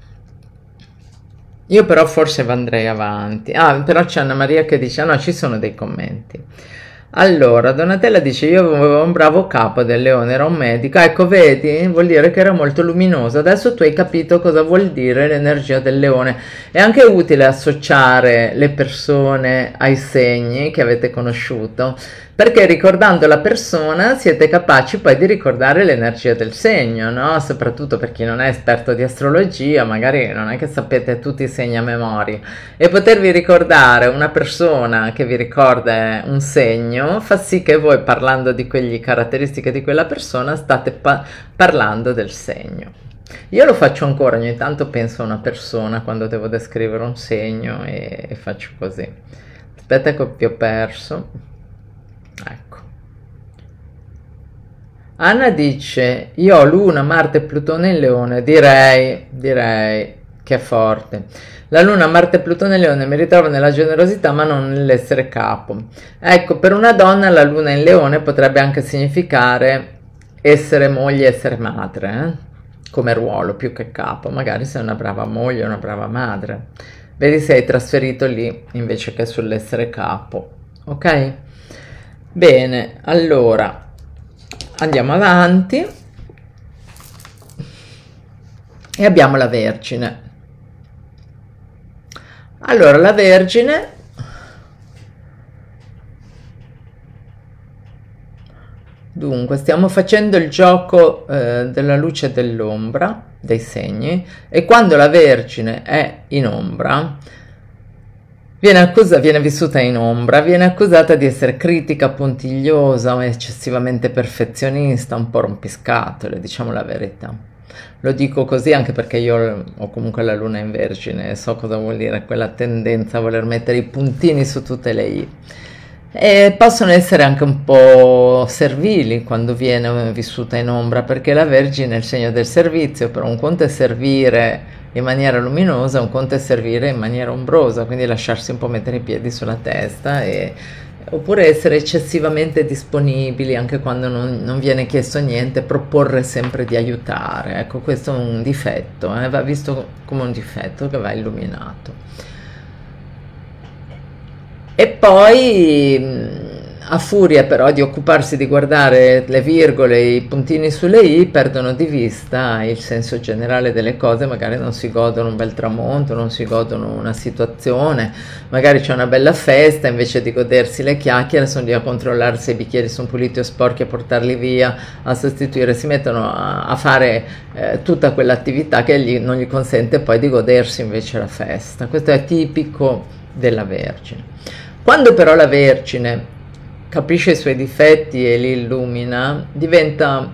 Io però forse andrei avanti. Però c'è Anna Maria che dice, no, ci sono dei commenti. Allora, Donatella dice, io avevo un bravo capo del leone, era un medico. Ecco, vedi? Vuol dire che era molto luminoso. Adesso tu hai capito cosa vuol dire l'energia del leone. È anche utile associare le persone ai segni che avete conosciuto, perché ricordando la persona siete capaci poi di ricordare l'energia del segno, no? Soprattutto per chi non è esperto di astrologia, magari non è che sapete tutti i segni a memoria, e potervi ricordare una persona che vi ricorda un segno fa sì che voi, parlando di quelle caratteristiche di quella persona, state parlando del segno. Io lo faccio ancora, ogni tanto penso a una persona quando devo descrivere un segno e faccio così. Aspetta che vi ho perso. Ecco. Anna dice, io ho Luna, Marte e Plutone in Leone, direi che è forte. La Luna, Marte e Plutone in Leone mi ritrovo nella generosità ma non nell'essere capo. Ecco, per una donna la Luna in Leone potrebbe anche significare essere moglie, essere madre, come ruolo più che capo, magari sei una brava moglie, una brava madre. Vedi se hai trasferito lì invece che sull'essere capo, ok? Bene, allora andiamo avanti e abbiamo la Vergine. Allora, la Vergine dunque stiamo facendo il gioco della luce e dell'ombra, dei segni, e quando la Vergine è in ombra viene vissuta in ombra, viene accusata di essere critica, puntigliosa, eccessivamente perfezionista, un po' rompiscatole, diciamo la verità. Lo dico così anche perché io ho comunque la Luna in Vergine e so cosa vuol dire quella tendenza a voler mettere i puntini su tutte le i. E possono essere anche un po' servili quando viene vissuta in ombra, perché la Vergine è il segno del servizio, però un conto è servire in maniera luminosa, un conto è servire in maniera ombrosa, quindi lasciarsi un po' mettere i piedi sulla testa, oppure essere eccessivamente disponibili anche quando non viene chiesto niente, proporre sempre di aiutare. Ecco, questo è un difetto, va visto come un difetto che va illuminato. E poi a furia però di occuparsi di guardare le virgole e i puntini sulle i, perdono di vista il senso generale delle cose, magari non si godono un bel tramonto, non si godono una situazione, magari c'è una bella festa, invece di godersi le chiacchiere sono lì a controllare se i bicchieri sono puliti o sporchi, a portarli via, a sostituire, si mettono a fare tutta quell'attività che non gli consente poi di godersi invece la festa. Questo è tipico della Vergine. Quando però la Vergine capisce i suoi difetti e li illumina, diventa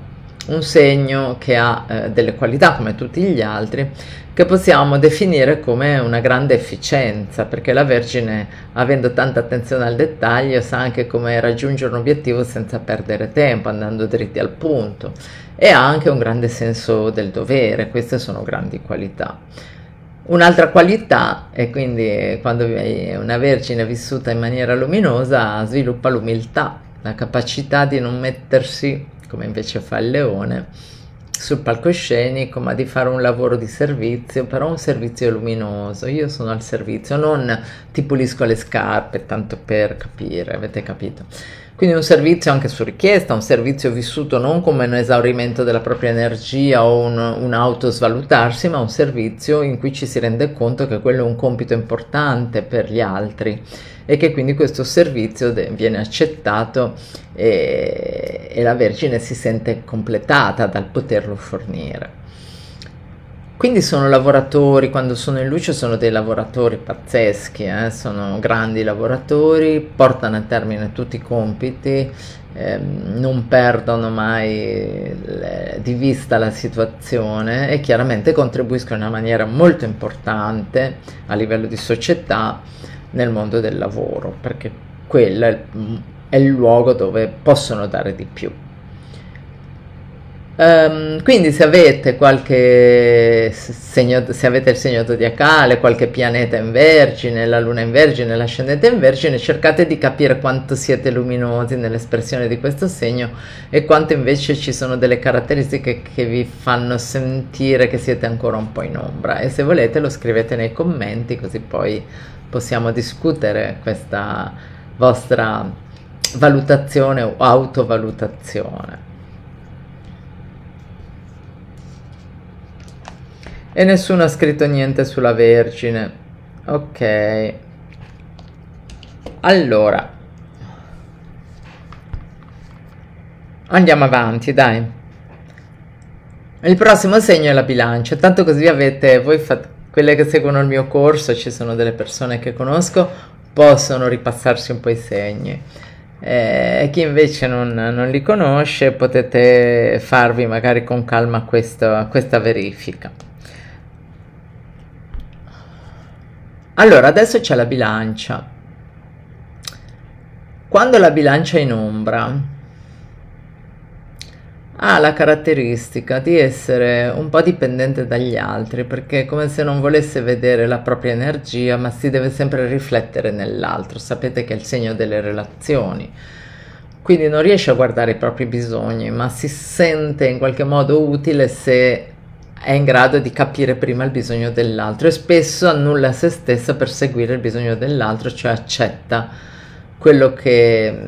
un segno che ha delle qualità come tutti gli altri, che possiamo definire come una grande efficienza, perché la Vergine, avendo tanta attenzione al dettaglio, sa anche come raggiungere un obiettivo senza perdere tempo, andando dritti al punto, e ha anche un grande senso del dovere. Queste sono grandi qualità. Un'altra qualità, e quindi quando una Vergine vissuta in maniera luminosa sviluppa l'umiltà, la capacità di non mettersi, come invece fa il leone, sul palcoscenico, ma di fare un lavoro di servizio, però un servizio luminoso. Io sono al servizio, non ti pulisco le scarpe, tanto per capire, avete capito? Quindi un servizio anche su richiesta, un servizio vissuto non come un esaurimento della propria energia o un autosvalutarsi, ma un servizio in cui ci si rende conto che quello è un compito importante per gli altri e che quindi questo servizio viene accettato e la Vergine si sente completata dal poterlo fornire. Quindi sono lavoratori, quando sono in luce sono dei lavoratori pazzeschi, sono grandi lavoratori, portano a termine tutti i compiti, non perdono mai di vista la situazione e chiaramente contribuiscono in una maniera molto importante a livello di società nel mondo del lavoro, perché quello è il luogo dove possono dare di più. Quindi se avete qualche segno, se avete il segno zodiacale, qualche pianeta in Vergine, la Luna in Vergine, l'ascendente in Vergine, cercate di capire quanto siete luminosi nell'espressione di questo segno e quanto invece ci sono delle caratteristiche che vi fanno sentire che siete ancora un po' in ombra, e se volete lo scrivete nei commenti, così poi possiamo discutere questa vostra valutazione o autovalutazione. E nessuno ha scritto niente sulla Vergine. Ok. Allora. Andiamo avanti, dai. Il prossimo segno è la Bilancia. Tanto così avete, voi quelle che seguono il mio corso, ci sono delle persone che conosco, possono ripassarsi un po' i segni. Chi invece non li conosce, potete farvi magari con calma questa verifica. Allora, adesso c'è la Bilancia. Quando la Bilancia è in ombra, ha la caratteristica di essere un po' dipendente dagli altri, perché è come se non volesse vedere la propria energia, ma si deve sempre riflettere nell'altro. Sapete che è il segno delle relazioni. Quindi non riesce a guardare i propri bisogni, ma si sente in qualche modo utile se è in grado di capire prima il bisogno dell'altro, e spesso annulla se stessa per seguire il bisogno dell'altro, cioè accetta quello che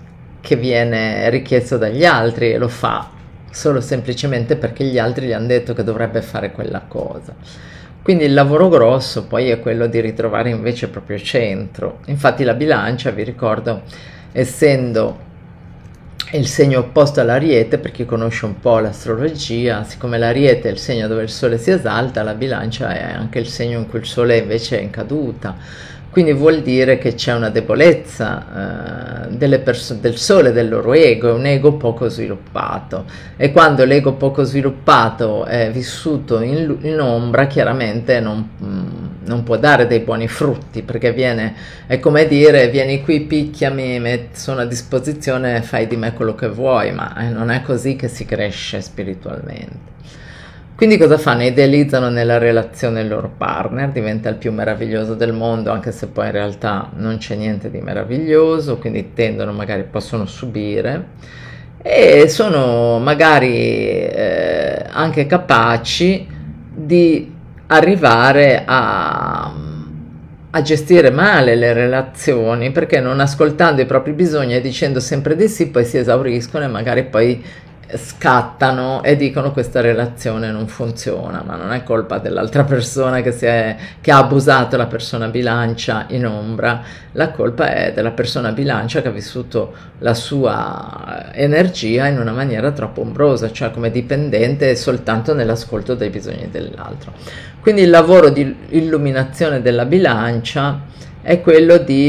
viene richiesto dagli altri e lo fa solo semplicemente perché gli altri gli hanno detto che dovrebbe fare quella cosa. Quindi il lavoro grosso poi è quello di ritrovare invece il proprio centro. Infatti la Bilancia, vi ricordo, essendo il segno opposto all'Ariete, per chi conosce un po' l'astrologia, siccome l'Ariete è il segno dove il Sole si esalta, la Bilancia è anche il segno in cui il Sole invece è in caduta. Quindi vuol dire che c'è una debolezza del Sole, del loro ego, è un ego poco sviluppato, e quando l'ego poco sviluppato è vissuto in ombra, chiaramente non può dare dei buoni frutti, perché è come dire: vieni qui, picchiami, sono a disposizione, fai di me quello che vuoi, ma non è così che si cresce spiritualmente. Quindi cosa fanno? Idealizzano nella relazione il loro partner, diventa il più meraviglioso del mondo, anche se poi in realtà non c'è niente di meraviglioso, quindi possono subire, e sono magari anche capaci di arrivare a gestire male le relazioni, perché non ascoltando i propri bisogni e dicendo sempre di sì, poi si esauriscono e magari poi scattano e dicono: questa relazione non funziona, ma non è colpa dell'altra persona che ha abusato la persona Bilancia in ombra, la colpa è della persona Bilancia che ha vissuto la sua energia in una maniera troppo ombrosa, cioè come dipendente soltanto nell'ascolto dei bisogni dell'altro. Quindi il lavoro di illuminazione della Bilancia è quello di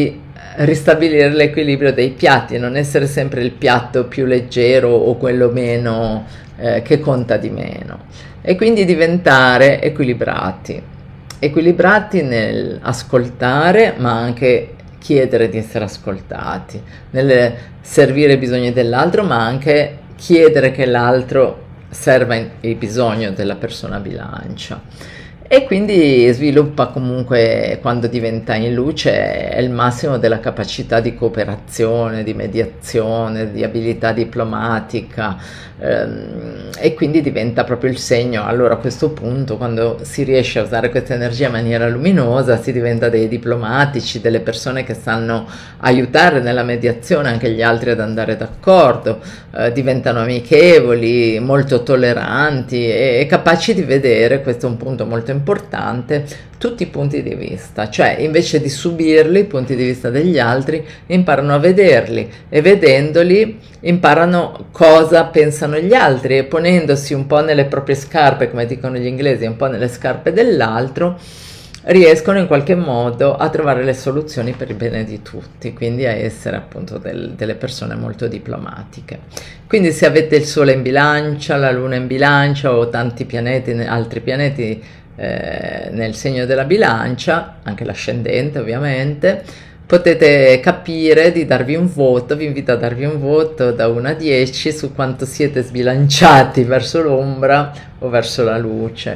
ristabilire l'equilibrio dei piatti, non essere sempre il piatto più leggero o quello meno che conta di meno, e quindi diventare equilibrati nel ascoltare, ma anche chiedere di essere ascoltati, nel servire i bisogni dell'altro, ma anche chiedere che l'altro serva il bisogno della persona bilancia. E quindi sviluppa comunque, quando diventa in luce, è il massimo della capacità di cooperazione, di mediazione, di abilità diplomatica, e quindi diventa proprio il segno. Allora a questo punto, quando si riesce a usare questa energia in maniera luminosa, si diventa dei diplomatici, delle persone che sanno aiutare nella mediazione anche gli altri ad andare d'accordo, diventano amichevoli, molto tolleranti e capaci di vedere, questo è un punto molto importante, tutti i punti di vista, cioè invece di subirli, i punti di vista degli altri, imparano a vederli, e vedendoli imparano cosa pensano gli altri, e ponendosi un po' nelle proprie scarpe, come dicono gli inglesi, un po' nelle scarpe dell'altro, riescono in qualche modo a trovare le soluzioni per il bene di tutti, quindi a essere appunto delle persone molto diplomatiche. Quindi se avete il Sole in bilancia, la Luna in bilancia o tanti pianeti, altri pianeti nel segno della bilancia, anche l'ascendente ovviamente, potete capire di darvi un voto. Vi invito a darvi un voto da 1 a 10 su quanto siete sbilanciati verso l'ombra o verso la luce,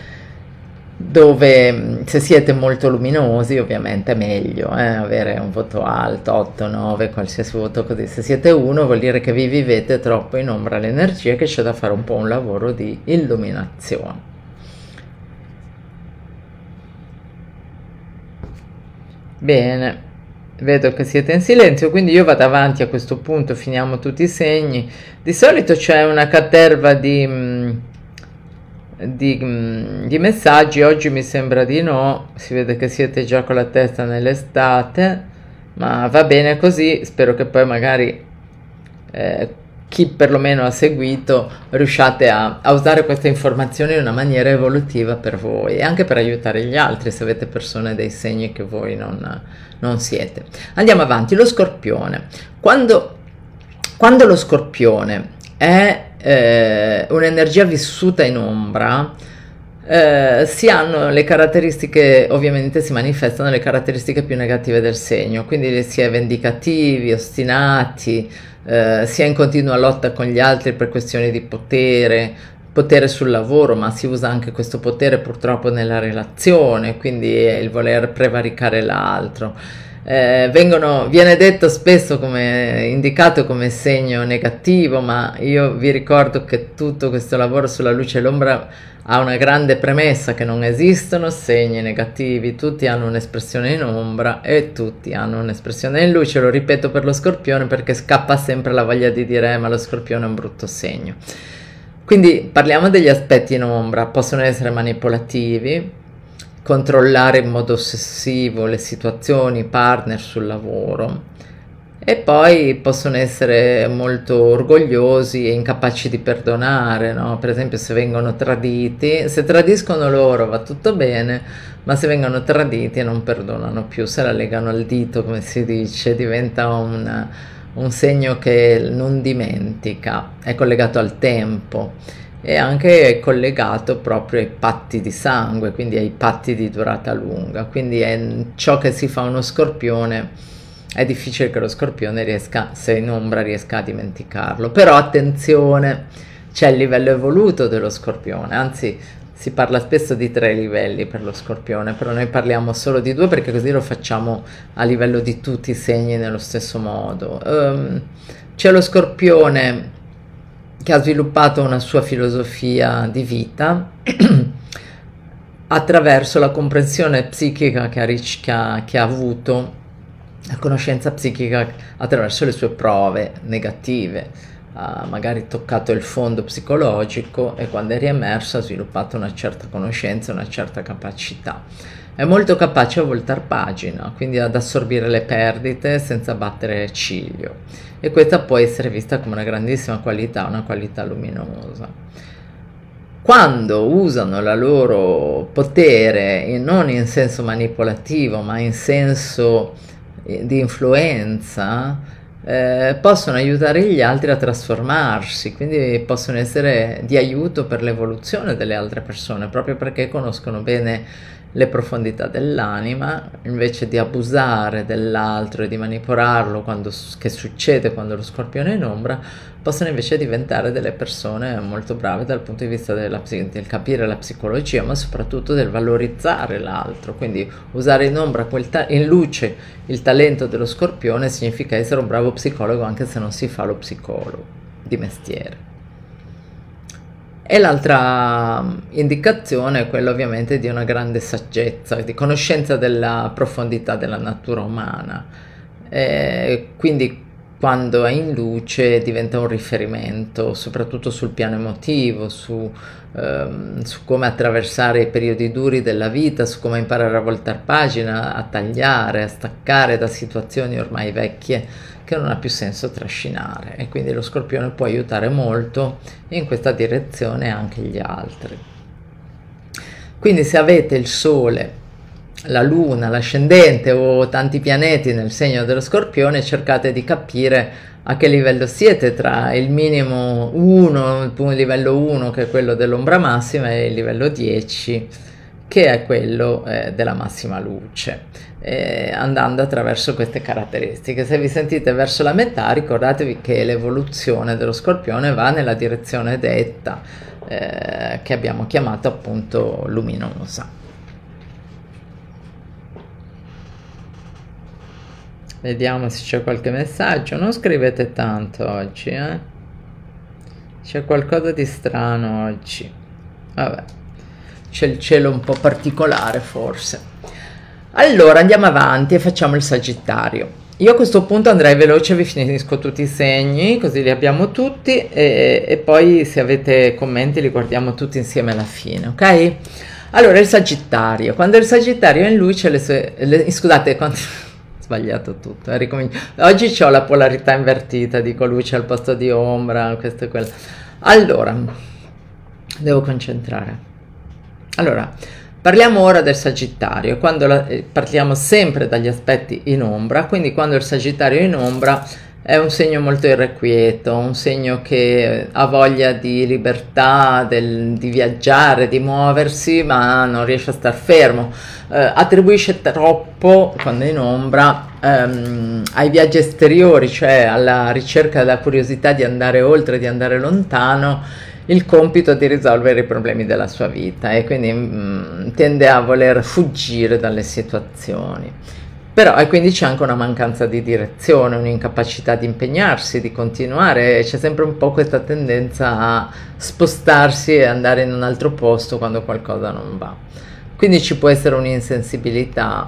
dove se siete molto luminosi ovviamente è meglio avere un voto alto, 8, 9, qualsiasi voto così. Se siete 1 vuol dire che vi vivete troppo in ombra l'energia, che c'è da fare un po' un lavoro di illuminazione. Bene, vedo che siete in silenzio, quindi io vado avanti a questo punto, finiamo tutti i segni. Di solito c'è una caterva di messaggi, oggi mi sembra di no, si vede che siete già con la testa nell'estate, ma va bene così. Spero che poi magari chi perlomeno ha seguito riusciate a usare queste informazioni in una maniera evolutiva per voi, e anche per aiutare gli altri se avete persone dei segni che voi non siete. Andiamo avanti. Lo Scorpione. Quando lo Scorpione è un'energia vissuta in ombra, si hanno le caratteristiche, ovviamente si manifestano le caratteristiche più negative del segno, quindi si è vendicativi, ostinati, si è in continua lotta con gli altri per questioni di potere sul lavoro, ma si usa anche questo potere purtroppo nella relazione, quindi è il voler prevaricare l'altro. Viene detto spesso, come indicato come segno negativo, ma io vi ricordo che tutto questo lavoro sulla luce e l'ombra ha una grande premessa, che non esistono segni negativi, tutti hanno un'espressione in ombra e tutti hanno un'espressione in luce. Lo ripeto per lo Scorpione perché scappa sempre la voglia di dire ma lo Scorpione è un brutto segno. Quindi parliamo degli aspetti in ombra. Possono essere manipolativi, controllare in modo ossessivo le situazioni, partner sul lavoro, e poi possono essere molto orgogliosi e incapaci di perdonare, no? Per esempio, se vengono traditi, se tradiscono loro va tutto bene, ma se vengono traditi non perdonano più, se la legano al dito, come si dice, diventa un segno che non dimentica, è collegato al tempo. E anche collegato proprio ai patti di sangue, quindi ai patti di durata lunga. Quindi è ciò che si fa uno Scorpione, è difficile che lo Scorpione riesca, se in ombra, riesca a dimenticarlo. Però attenzione, c'è il livello evoluto dello Scorpione, anzi si parla spesso di 3 livelli per lo Scorpione, però noi parliamo solo di 2 perché così lo facciamo a livello di tutti i segni nello stesso modo. C'è lo Scorpione che ha sviluppato una sua filosofia di vita attraverso la comprensione psichica che ha avuto, la conoscenza psichica attraverso le sue prove negative. Ha magari toccato il fondo psicologico e quando è riemerso ha sviluppato una certa conoscenza, una certa capacità. È molto capace a voltar pagina, quindi ad assorbire le perdite senza battere ciglio, e questa può essere vista come una grandissima qualità, una qualità luminosa. Quando usano il loro potere non in senso manipolativo, ma in senso di influenza possono aiutare gli altri a trasformarsi, quindi possono essere di aiuto per l'evoluzione delle altre persone, proprio perché conoscono bene le profondità dell'anima, invece di abusare dell'altro e di manipolarlo, che succede quando lo scorpione è in ombra, possono invece diventare delle persone molto brave dal punto di vista del capire la psicologia, ma soprattutto del valorizzare l'altro. Quindi usare in ombra, in luce, il talento dello scorpione significa essere un bravo psicologo anche se non si fa lo psicologo di mestiere. E l'altra indicazione è quella ovviamente di una grande saggezza, di conoscenza della profondità della natura umana. Quindi quando è in luce diventa un riferimento, soprattutto sul piano emotivo, su come attraversare i periodi duri della vita, su come imparare a voltare pagina, a tagliare, a staccare da situazioni ormai vecchie che non ha più senso trascinare, e quindi lo scorpione può aiutare molto in questa direzione anche gli altri. Quindi se avete il Sole, la Luna, l'ascendente o tanti pianeti nel segno dello scorpione, cercate di capire a che livello siete tra il minimo 1, il livello 1 che è quello dell'ombra massima, e il livello 10 che è quello della massima luce, andando attraverso queste caratteristiche. Se vi sentite verso la metà, ricordatevi che l'evoluzione dello scorpione va nella direzione detta, che abbiamo chiamato appunto luminosa. Vediamo se c'è qualche messaggio. Non scrivete tanto oggi, c'è qualcosa di strano oggi. Vabbè, c'è il cielo un po' particolare forse. Allora andiamo avanti e facciamo il Sagittario. Io a questo punto andrei veloce, vi finisco tutti i segni, così li abbiamo tutti, e poi se avete commenti li guardiamo tutti insieme alla fine, ok? Allora il Sagittario, quando il Sagittario è in luce, scusate, quando... sbagliato tutto, oggi ho la polarità invertita, dico luce al posto di ombra, questo e quello. Allora, devo concentrare. Allora, parliamo ora del Sagittario, partiamo sempre dagli aspetti in ombra, quindi quando il Sagittario è in ombra è un segno molto irrequieto, un segno che ha voglia di libertà, di viaggiare, di muoversi, ma non riesce a star fermo, attribuisce troppo, quando è in ombra, ai viaggi esteriori, cioè alla ricerca della curiosità di andare oltre, di andare lontano, il compito di risolvere i problemi della sua vita, e quindi tende a voler fuggire dalle situazioni. Però e quindi c'è anche una mancanza di direzione, un'incapacità di impegnarsi, di continuare, c'è sempre un po' questa tendenza a spostarsi e andare in un altro posto quando qualcosa non va. Quindi ci può essere un'insensibilità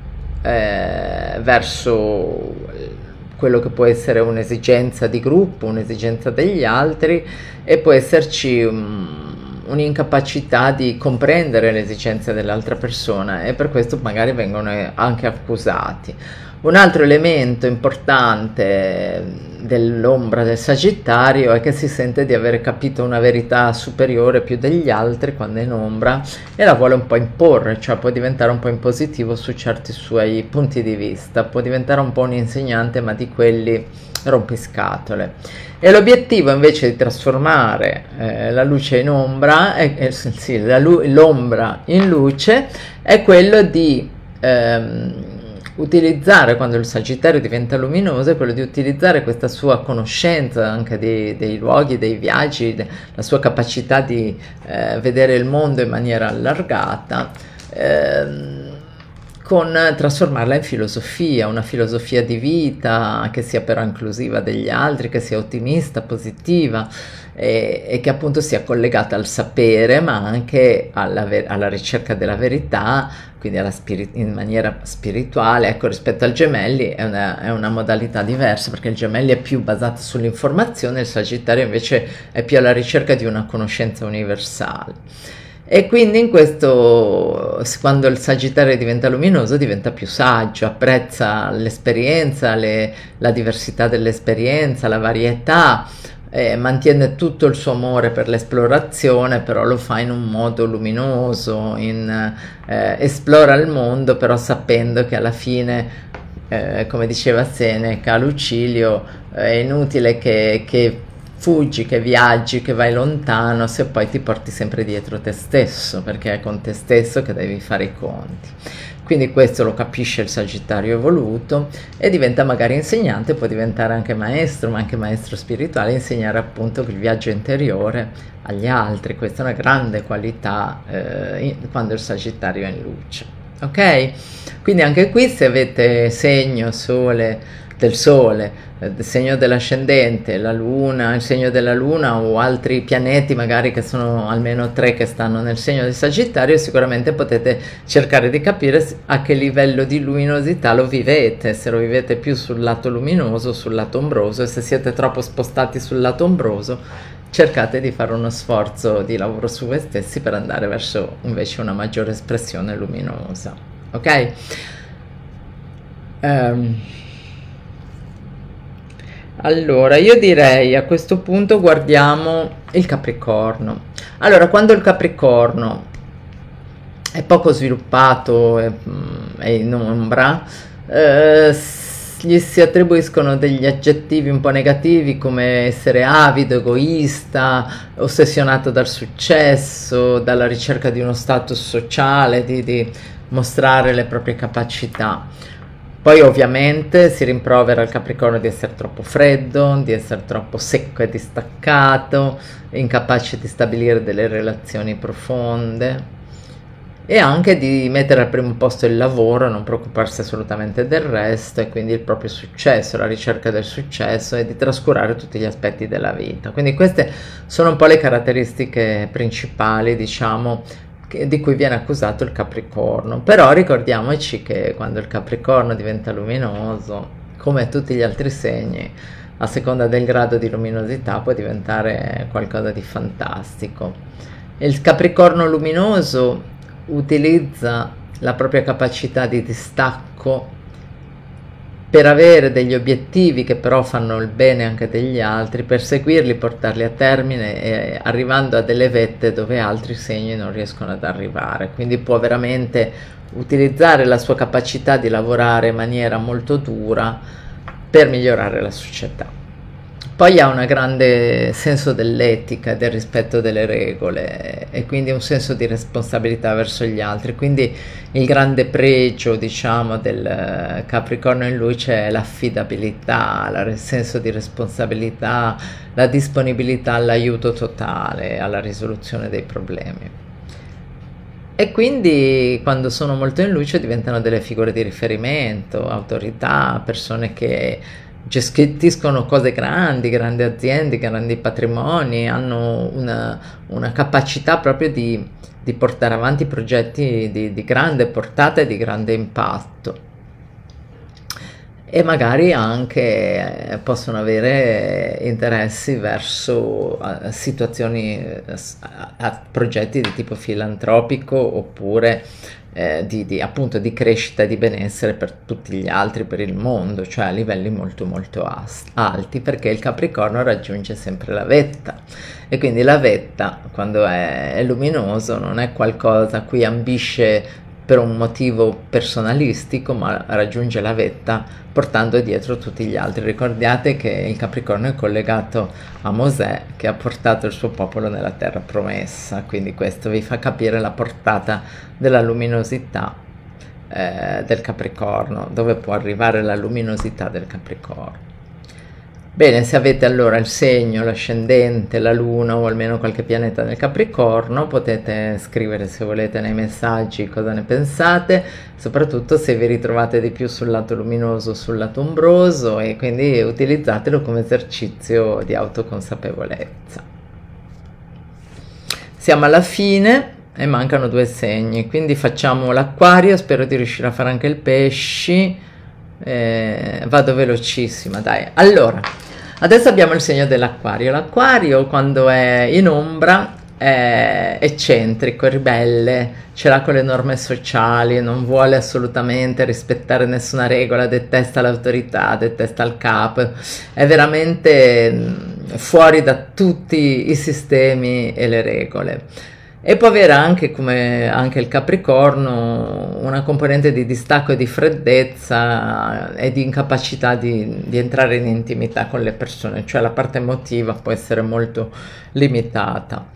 verso quello che può essere un'esigenza di gruppo, un'esigenza degli altri, e può esserci un'incapacità di comprendere le esigenze dell'altra persona, e per questo magari vengono anche accusati. Un altro elemento importante dell'ombra del Sagittario è che si sente di aver capito una verità superiore più degli altri quando è in ombra, e la vuole un po' imporre, cioè può diventare un po' impositivo su certi suoi punti di vista, può diventare un po' un insegnante, ma di quelli rompiscatole. E l'obiettivo invece di trasformare la luce in ombra, l'ombra in luce, è quello di utilizzare, quando il Sagittario diventa luminoso, è quello di utilizzare questa sua conoscenza anche dei luoghi, dei viaggi, la sua capacità di vedere il mondo in maniera allargata, trasformarla in filosofia, una filosofia di vita che sia però inclusiva degli altri, che sia ottimista, positiva, e che appunto sia collegata al sapere, ma anche alla ricerca della verità, quindi in maniera spirituale. Ecco, rispetto al Gemelli è una modalità diversa, perché il Gemelli è più basato sull'informazione, il Sagittario invece è più alla ricerca di una conoscenza universale. E quindi quando il Sagittario diventa luminoso, diventa più saggio, apprezza l'esperienza, la diversità dell'esperienza, la varietà, mantiene tutto il suo amore per l'esplorazione, però lo fa in un modo luminoso, esplora il mondo, però sapendo che alla fine come diceva Seneca, Lucilio, è inutile che fuggi, che viaggi, che vai lontano se poi ti porti sempre dietro te stesso, perché è con te stesso che devi fare i conti. Quindi questo lo capisce il Sagittario evoluto e diventa magari insegnante, può diventare anche maestro, ma anche maestro spirituale, insegnare appunto il viaggio interiore agli altri. Questa è una grande qualità quando il Sagittario è in luce. Ok? Quindi anche qui, se avete segno del sole, segno dell'ascendente, la luna, il segno della luna o altri pianeti magari che sono almeno 3 che stanno nel segno del Sagittario, sicuramente potete cercare di capire a che livello di luminosità lo vivete, se lo vivete più sul lato luminoso o sul lato ombroso, e se siete troppo spostati sul lato ombroso cercate di fare uno sforzo di lavoro su voi stessi per andare verso invece una maggiore espressione luminosa. Ok? Allora, io direi a questo punto guardiamo il Capricorno. Allora, quando il Capricorno è poco sviluppato, è in ombra, gli si attribuiscono degli aggettivi un po' negativi come essere avido, egoista, ossessionato dal successo, dalla ricerca di uno status sociale, di mostrare le proprie capacità. Poi ovviamente si rimprovera al Capricorno di essere troppo freddo, di essere troppo secco e distaccato, incapace di stabilire delle relazioni profonde e anche di mettere al primo posto il lavoro, non preoccuparsi assolutamente del resto, e quindi il proprio successo, la ricerca del successo, e di trascurare tutti gli aspetti della vita. Quindi queste sono un po' le caratteristiche principali, diciamo, di cui viene accusato il Capricorno. Però ricordiamoci che quando il Capricorno diventa luminoso, come tutti gli altri segni, a seconda del grado di luminosità può diventare qualcosa di fantastico. Il Capricorno luminoso utilizza la propria capacità di distacco per avere degli obiettivi che però fanno il bene anche degli altri, perseguirli, portarli a termine, e arrivando a delle vette dove altri segni non riescono ad arrivare. Quindi può veramente utilizzare la sua capacità di lavorare in maniera molto dura per migliorare la società. Poi ha un grande senso dell'etica e del rispetto delle regole, e quindi un senso di responsabilità verso gli altri. Quindi il grande pregio, diciamo, del Capricorno in luce è l'affidabilità, il senso di responsabilità, la disponibilità all'aiuto totale, alla risoluzione dei problemi. E quindi quando sono molto in luce diventano delle figure di riferimento, autorità, persone che gestiscono cose grandi, grandi aziende, grandi patrimoni, hanno una capacità proprio di portare avanti progetti di grande portata e di grande impatto. E magari anche possono avere interessi verso situazioni, progetti di tipo filantropico, oppure appunto di crescita e di benessere per tutti gli altri, per il mondo, cioè a livelli molto molto alti, perché il Capricorno raggiunge sempre la vetta, e quindi la vetta, quando è luminoso, non è qualcosa a cui ambisce per un motivo personalistico, ma raggiunge la vetta portando dietro tutti gli altri. Ricordate che il Capricorno è collegato a Mosè, che ha portato il suo popolo nella terra promessa, quindi questo vi fa capire la portata della luminosità del Capricorno, dove può arrivare la luminosità del Capricorno. Bene, se avete allora il segno, l'ascendente, la luna o almeno qualche pianeta nel Capricorno, potete scrivere, se volete, nei messaggi cosa ne pensate, soprattutto se vi ritrovate di più sul lato luminoso o sul lato ombroso, e quindi utilizzatelo come esercizio di autoconsapevolezza. Siamo alla fine e mancano 2 segni, quindi facciamo l'Acquario, spero di riuscire a fare anche il Pesci. Vado velocissima, dai. Allora, adesso abbiamo il segno dell'Acquario. L'Acquario, quando è in ombra, è eccentrico, ribelle, ce l'ha con le norme sociali, non vuole assolutamente rispettare nessuna regola, detesta l'autorità, detesta il capo, è veramente fuori da tutti i sistemi e le regole. E può avere anche, come anche il Capricorno, una componente di distacco e di freddezza e di incapacità di entrare in intimità con le persone, cioè la parte emotiva può essere molto limitata.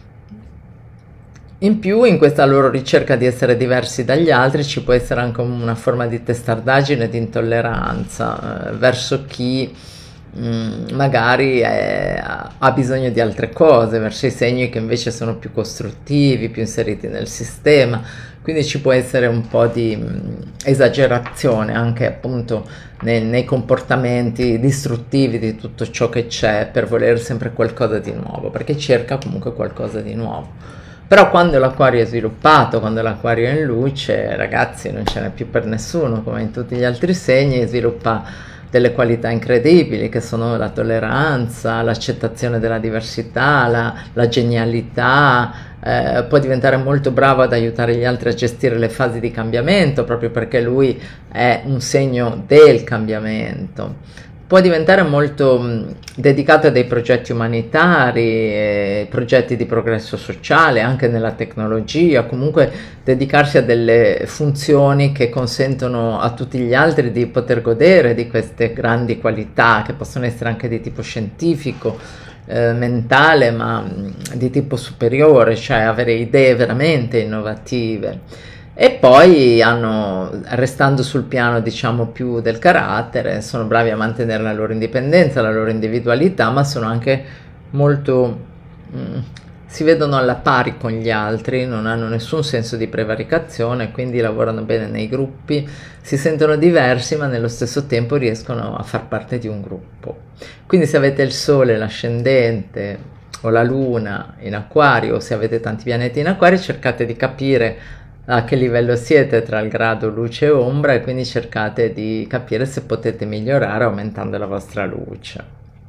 In più, in questa loro ricerca di essere diversi dagli altri, ci può essere anche una forma di testardaggine e di intolleranza verso chi magari ha bisogno di altre cose, verso i segni che invece sono più costruttivi, più inseriti nel sistema. Quindi ci può essere un po' di esagerazione anche appunto nei comportamenti distruttivi di tutto ciò che c'è, per volere sempre qualcosa di nuovo, perché cerca comunque qualcosa di nuovo. Però quando l'acquario è sviluppato, quando l'acquario è in luce, ragazzi, non ce n'è più per nessuno, come in tutti gli altri segni, sviluppa delle qualità incredibili che sono la tolleranza, l'accettazione della diversità, la genialità, può diventare molto bravo ad aiutare gli altri a gestire le fasi di cambiamento, proprio perché lui è un segno del cambiamento. Può diventare molto dedicato a dei progetti umanitari, progetti di progresso sociale, anche nella tecnologia, comunque dedicarsi a delle funzioni che consentono a tutti gli altri di poter godere di queste grandi qualità, che possono essere anche di tipo scientifico, mentale, ma di tipo superiore, cioè avere idee veramente innovative. E poi restando sul piano diciamo più del carattere, sono bravi a mantenere la loro indipendenza, la loro individualità, ma sono anche molto, si vedono alla pari con gli altri, non hanno nessun senso di prevaricazione, quindi lavorano bene nei gruppi, si sentono diversi ma nello stesso tempo riescono a far parte di un gruppo. Quindi se avete il Sole, l'ascendente o la Luna in Acquario, o se avete tanti pianeti in Acquario, cercate di capire a che livello siete tra il grado luce e ombra, e quindi cercate di capire se potete migliorare aumentando la vostra luce.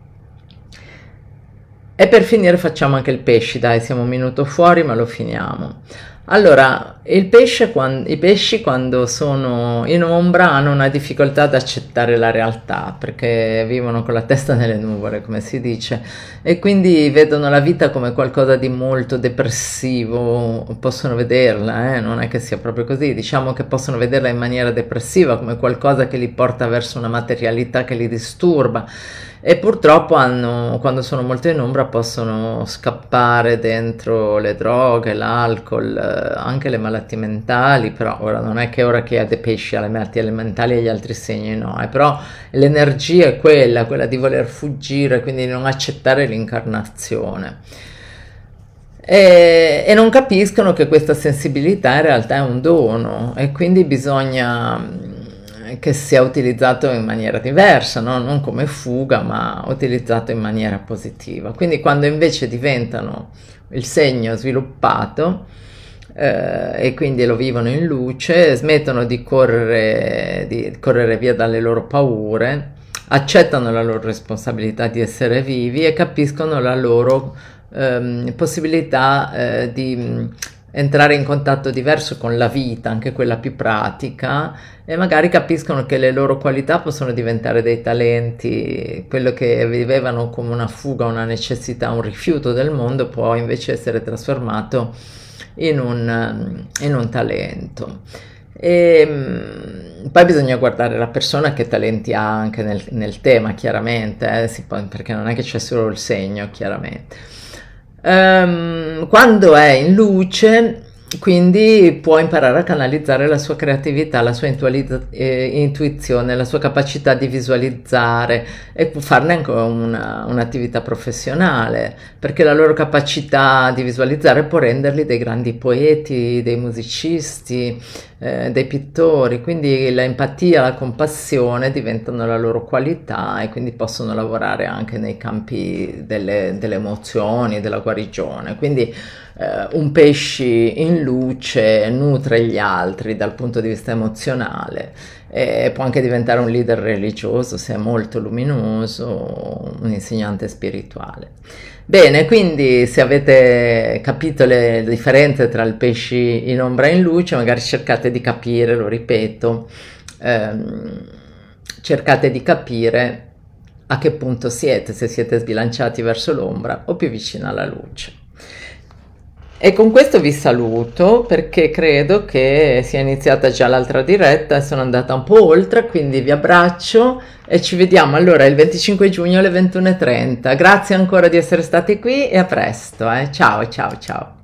E per finire facciamo anche il pesci, dai, siamo un minuto fuori ma lo finiamo. Allora, i pesci quando sono in ombra hanno una difficoltà ad accettare la realtà, perché vivono con la testa nelle nuvole, come si dice, e quindi vedono la vita come qualcosa di molto depressivo, possono vederla, non è che sia proprio così, diciamo che possono vederla in maniera depressiva, come qualcosa che li porta verso una materialità che li disturba. E purtroppo quando sono molto in ombra possono scappare dentro le droghe, l'alcol, anche le malattie mentali, però ora non è che ora che ha dei pesci alle malattie mentali e gli altri segni no, però l'energia è quella di voler fuggire, quindi di non accettare l'incarnazione. E non capiscono che questa sensibilità in realtà è un dono e quindi bisogna che sia utilizzato in maniera diversa, no? Non come fuga, ma utilizzato in maniera positiva. Quindi quando invece diventano il segno sviluppato e quindi lo vivono in luce, smettono di correre via dalle loro paure, accettano la loro responsabilità di essere vivi e capiscono la loro possibilità di entrare in contatto diverso con la vita, anche quella più pratica, e magari capiscono che le loro qualità possono diventare dei talenti, quello che vivevano come una fuga, una necessità, un rifiuto del mondo può invece essere trasformato in un talento. E poi bisogna guardare la persona che talenti ha anche nel tema, chiaramente, perché non è che c'è solo il segno, chiaramente. Quando è in luce, quindi può imparare a canalizzare la sua creatività, la sua intuizione, la sua capacità di visualizzare e può farne anche un'attività professionale, perché la loro capacità di visualizzare può renderli dei grandi poeti, dei musicisti, dei pittori, quindi l'empatia, la compassione diventano la loro qualità e quindi possono lavorare anche nei campi delle emozioni, della guarigione. Quindi un pesce in luce nutre gli altri dal punto di vista emozionale e può anche diventare un leader religioso se è molto luminoso, un insegnante spirituale. Bene, quindi se avete capito le differenze tra il pesce in ombra e in luce, magari cercate di capire, lo ripeto, cercate di capire a che punto siete, se siete sbilanciati verso l'ombra o più vicino alla luce. E con questo vi saluto perché credo che sia iniziata già l'altra diretta e sono andata un po' oltre, quindi vi abbraccio e ci vediamo allora il 25 giugno alle 21:30. Grazie ancora di essere stati qui e a presto, eh. Ciao ciao ciao.